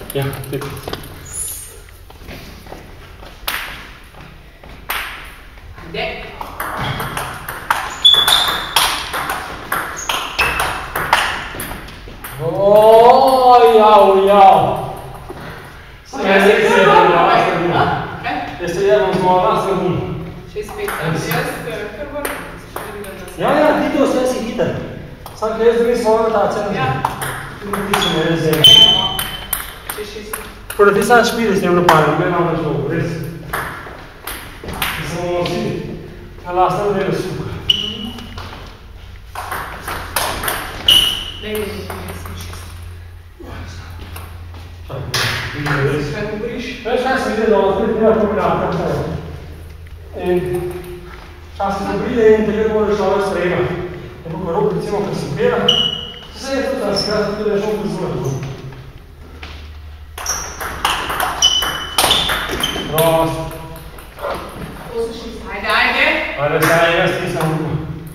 [SPEAKER 1] Ja, bitte.
[SPEAKER 2] Ajde.
[SPEAKER 1] O, jao, jao. Sve se se na sekundu. Jeste jedan zvala na sekundu.
[SPEAKER 2] šest pet sedemdeset, kar vrlo.
[SPEAKER 1] Ja, ja, video sve si hitar. Sad kad jaz da mi smo orientacija na
[SPEAKER 2] Ja.
[SPEAKER 1] tu ti se ne rezem.
[SPEAKER 2] šest šest.
[SPEAKER 1] Tako da ti sad špiri s tem napadom, ne nam več dobro, res. Ti samo nosi na lastnem delu suka.
[SPEAKER 2] Ne vidim, nisam šest.
[SPEAKER 1] Čakaj, vidim res.
[SPEAKER 2] Kaj govoriš?
[SPEAKER 1] Veš kaj sem videl, da zdaj treba kombinata. In časem se pride in tega moraš človek sprejemati. Tako ko rok, recimo, kad se pela, vse je tudi, da se krati tudi, da je šel pozorati. Prost.
[SPEAKER 2] osem šest. Ajde, ajde.
[SPEAKER 1] Ajde, zdaj jaz nisem ruko.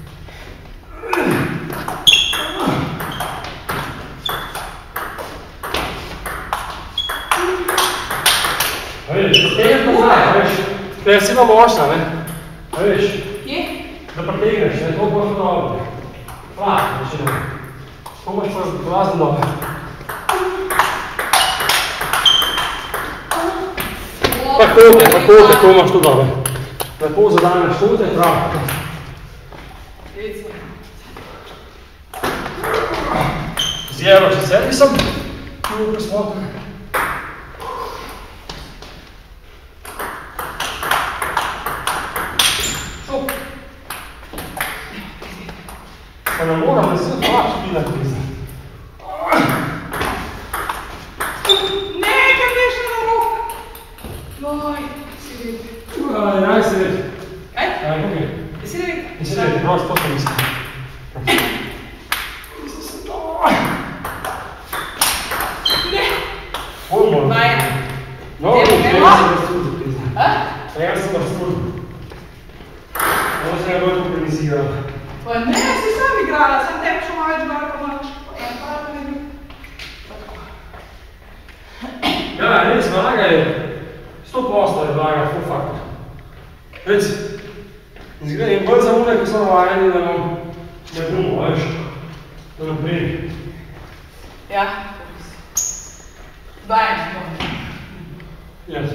[SPEAKER 1] Veš, tega poznaj, veš. Tukaj si ima močna, ne? Veš.
[SPEAKER 2] Kje?
[SPEAKER 1] Da pretegneš, ne? To boš dobro. Flak, če ne. To boš pa vlazen dobro. Tako te, tako tako imaš to dobro. Lepo zadaneš šute, prav. Zjelo še servisom. Tu presmotam. Pa ne moram, da se dva špila kriza.
[SPEAKER 2] Ne, kaj mi je šlo na rok? Joj, si vidite.
[SPEAKER 1] Aj, naj se vidi.
[SPEAKER 2] Kaj?
[SPEAKER 1] Aj, ok.
[SPEAKER 2] Si vidite?
[SPEAKER 1] In se vidi, prosto, to se mislim.
[SPEAKER 2] Ne.
[SPEAKER 1] Pojmo.
[SPEAKER 2] Bajan.
[SPEAKER 1] No, ok,
[SPEAKER 2] Evo,
[SPEAKER 1] jaz sem razsudil kriza.
[SPEAKER 2] A?
[SPEAKER 1] Jaz sem razsudil. Ovo se ne bo to organizirala.
[SPEAKER 2] Pa ne, si sam igrala, sam tebi šlo malo več gore, pa malo še en par ne bi.
[SPEAKER 1] Ja, res, vlaga je, sto posto je vlaga, full faktor. Res, in bolj za une, ko so navajeni, da nam ne bomo, veš, da nam prije.
[SPEAKER 2] Ja. Bajan, no.
[SPEAKER 1] Jaz.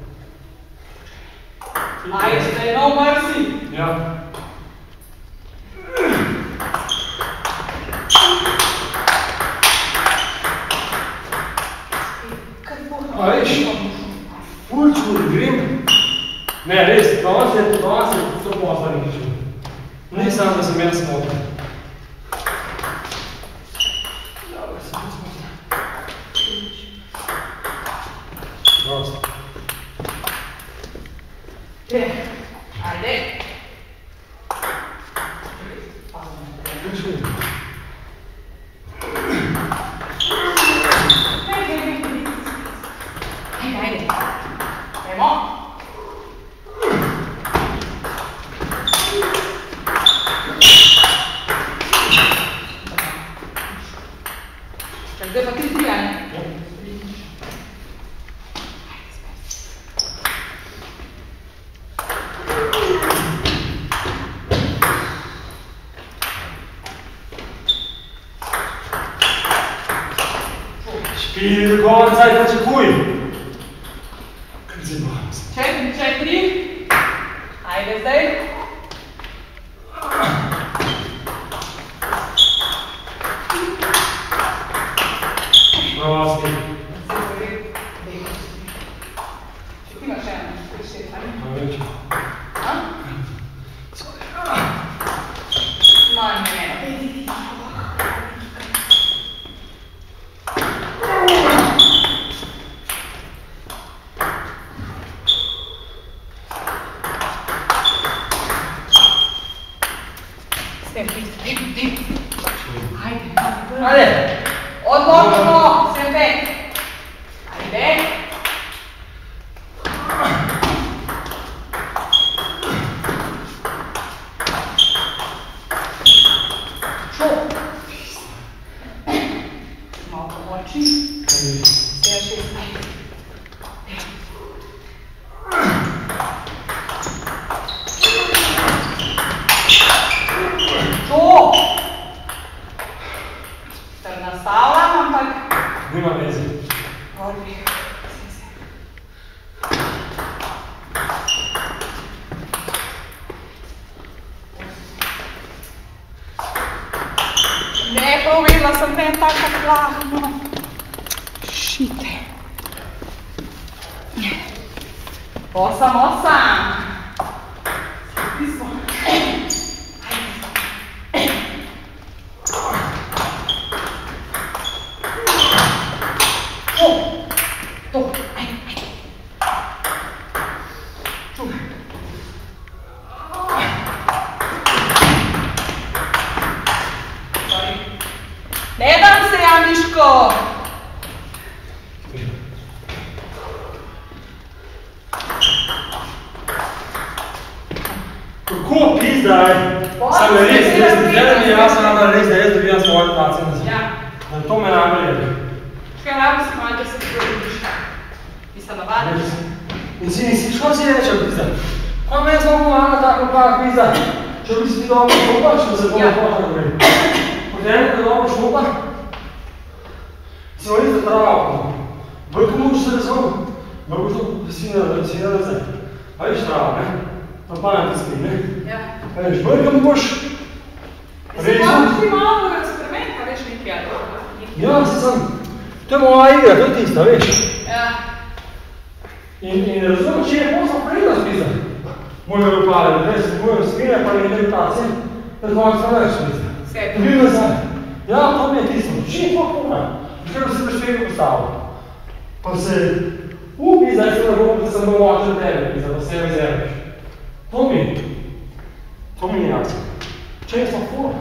[SPEAKER 2] Aj, stay no mercy.
[SPEAKER 1] Ja. A veš, ful čudi, grem. Ne, res, danes je, danes je sto posto nič. Ni samo, da sem jaz smotan. Dobro, sem jaz smotan. Prosto.
[SPEAKER 2] Te, ajde.
[SPEAKER 1] Nič vidim.
[SPEAKER 2] Ajde, ajmo. Zdaj pa ti tri, a ne?
[SPEAKER 1] Špili do konca in počekuj.
[SPEAKER 2] Četiri, četiri. Ajde zdaj.
[SPEAKER 1] Prosti.
[SPEAKER 2] Če ti imaš eno, tri, šest, ali?
[SPEAKER 1] No, več.
[SPEAKER 2] A? Manj me eno. Ajde, odločno, sebe. Ajde. Šo? Malo pomoči. sedem šest. Ne, povedala sem, ne, tako plahno. Šite. Osam, osam. Pismo. To, to, aj, aj. Tu. Ne dam se, Janiško!
[SPEAKER 1] Kako pizdaj? Sam je res, res, zdaj mi je jasno nama res, da jaz dobijam svoje place nazaj.
[SPEAKER 2] Ja.
[SPEAKER 1] Da to me najbolj jede.
[SPEAKER 2] Kaj rabo si malo, da se priljubiš? Ti se navadiš?
[SPEAKER 1] In si nisi, što si reče pizda? Kaj me je zelo mala tako pa pizda? Če bi si ti dobro šupa, če se bomo pošla govoriti. Potem, ko je dobro šupa, si mali za travo. Vrko moč se razvoj, vrko što si ne nazaj. A viš travo, ne? Pa pa na ti spi, ne?
[SPEAKER 2] Ja.
[SPEAKER 1] A viš, vrkam boš
[SPEAKER 2] rezal. Se moraš ti malo eksperimenta, veš, nekaj.
[SPEAKER 1] Ja, se sam. To je moja igra, to je tista, veš.
[SPEAKER 2] Ja.
[SPEAKER 1] In, in razumem, če je posla prednost pizda. Moje rupale, da se moje spine, pa ne meditacije, da konec pa več pizda.
[SPEAKER 2] Sebi.
[SPEAKER 1] Dobim nazaj. Ja, to mi je tisto. Čim to kuna. Včeraj se prešvega postavil. Pa se upi, zdaj se ne bom, da sem domočen tebe, pizda, da se rezerviš. To mi. To mi je jasno. Če je smo fura.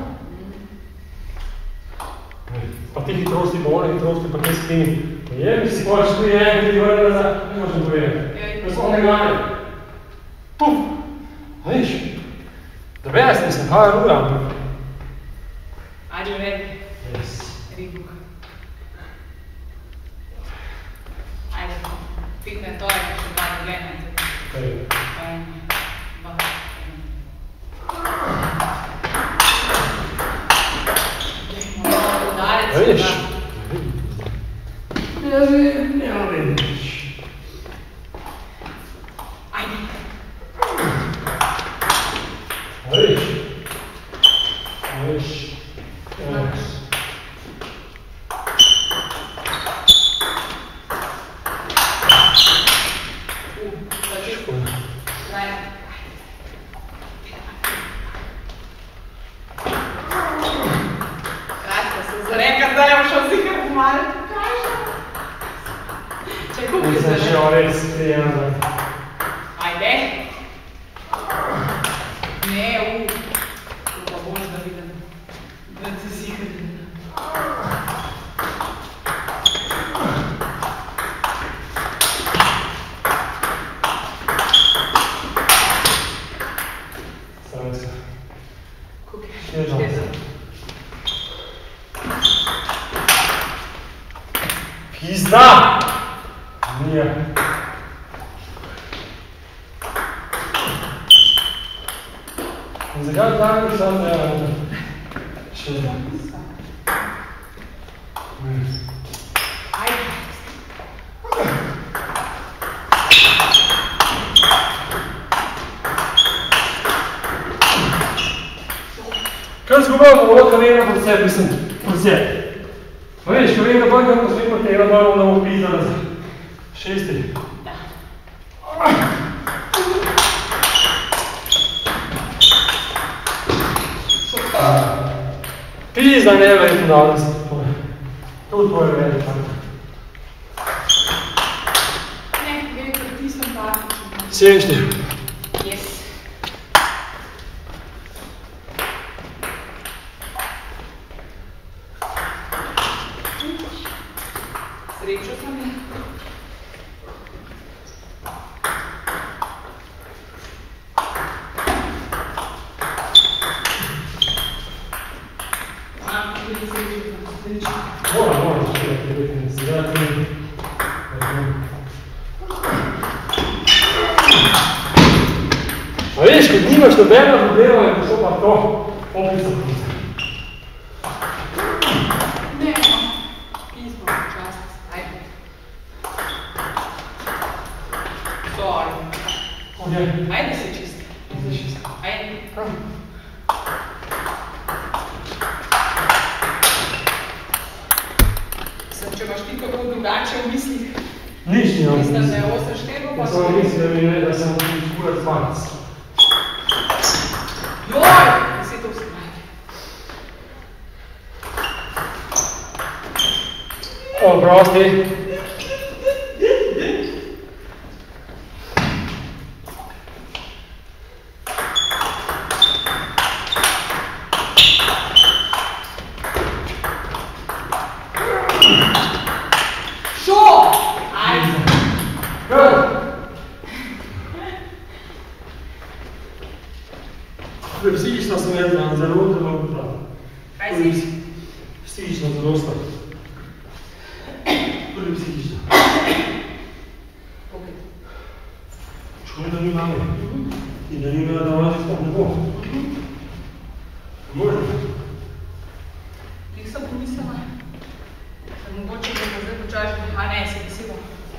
[SPEAKER 1] Pa ti hitrosti bolne, hitrosti pa te spini. Je, mi si hočeš tu je, ki ti vrne nazaj, ne možem povedati. Da smo ne gledali. Puf! A viš? Da veš, mislim, kaj je ruja, ampak.
[SPEAKER 2] Are you ready?
[SPEAKER 1] Yes.
[SPEAKER 2] Ribuk. Ajde, pitne to je, kaj še dva gledajte.
[SPEAKER 1] Okay.
[SPEAKER 2] En, dva, en. Moramo udariti.
[SPEAKER 1] A viš? Ja vidim, ja vidiš.
[SPEAKER 2] Ajde.
[SPEAKER 1] A viš? A viš? Ja viš. Mislim, še o res prije nazaj.
[SPEAKER 2] Ajde. Ne, u. To pa boš da vidim. Da se sihr.
[SPEAKER 1] Stranska.
[SPEAKER 2] Kuk je?
[SPEAKER 1] Štežam. Pizda! Nije. Zakaj tako sad ne rada? Še da.
[SPEAKER 2] Ajde.
[SPEAKER 1] Kaj zgubamo ovo kamena pod sebi, mislim, pod sebi. Pa vidiš, ko vem, da bolj kako smo imati tega malo na opizda nazaj. Šesti.
[SPEAKER 2] Da.
[SPEAKER 1] Pizda ne verjetno danes. To tvoje vede, tako.
[SPEAKER 2] Ne, gre pritisnem tako.
[SPEAKER 1] Sedemšti.
[SPEAKER 2] Yes. Srečo sem je.
[SPEAKER 1] Mora, mora, če je prijeti, ne si gledati ne. A vidiš, kad nimaš nobena problema, je pošlo pa to opisa pisa.
[SPEAKER 2] Ne, pismo, čast, ajde. Sorry.
[SPEAKER 1] Ok.
[SPEAKER 2] Ajde se čisti. Ajde.
[SPEAKER 1] Prav.
[SPEAKER 2] imaš ti kako drugače v mislih.
[SPEAKER 1] Nič ni nam
[SPEAKER 2] mislim, da je osem štiri, pa
[SPEAKER 1] so... Jaz mislim, da mi ne, da sem skurat zvanec.
[SPEAKER 2] Joj! Si to vsega.
[SPEAKER 1] O, prosti. Psihično sem jedna, zelo, zelo upravljena.
[SPEAKER 2] Kaj si?
[SPEAKER 1] Psihično zelo stav. Tudi psihično.
[SPEAKER 2] Ok.
[SPEAKER 1] Škoda, da ni mame. In da ni imela, da ona sploh ne bo. Možno.
[SPEAKER 2] Nek sem pomislila, da mogoče da bo zdaj počaš, a ne, se veselo.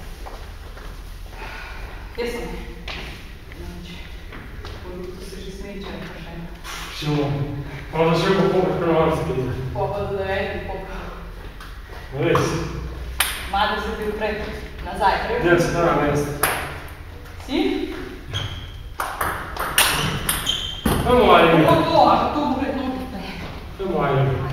[SPEAKER 2] Jaz sem. Ko se že smeče, pa še eno.
[SPEAKER 1] Še bomo. Pa da še bo popek prevarci pride.
[SPEAKER 2] Popek do deveti, popek.
[SPEAKER 1] Res.
[SPEAKER 2] Mada se bil prej, nazaj, prej.
[SPEAKER 1] Del se tega mesta.
[SPEAKER 2] Si?
[SPEAKER 1] To je moja ime.
[SPEAKER 2] To, to, a to bo vredno biti.
[SPEAKER 1] To je moja ime.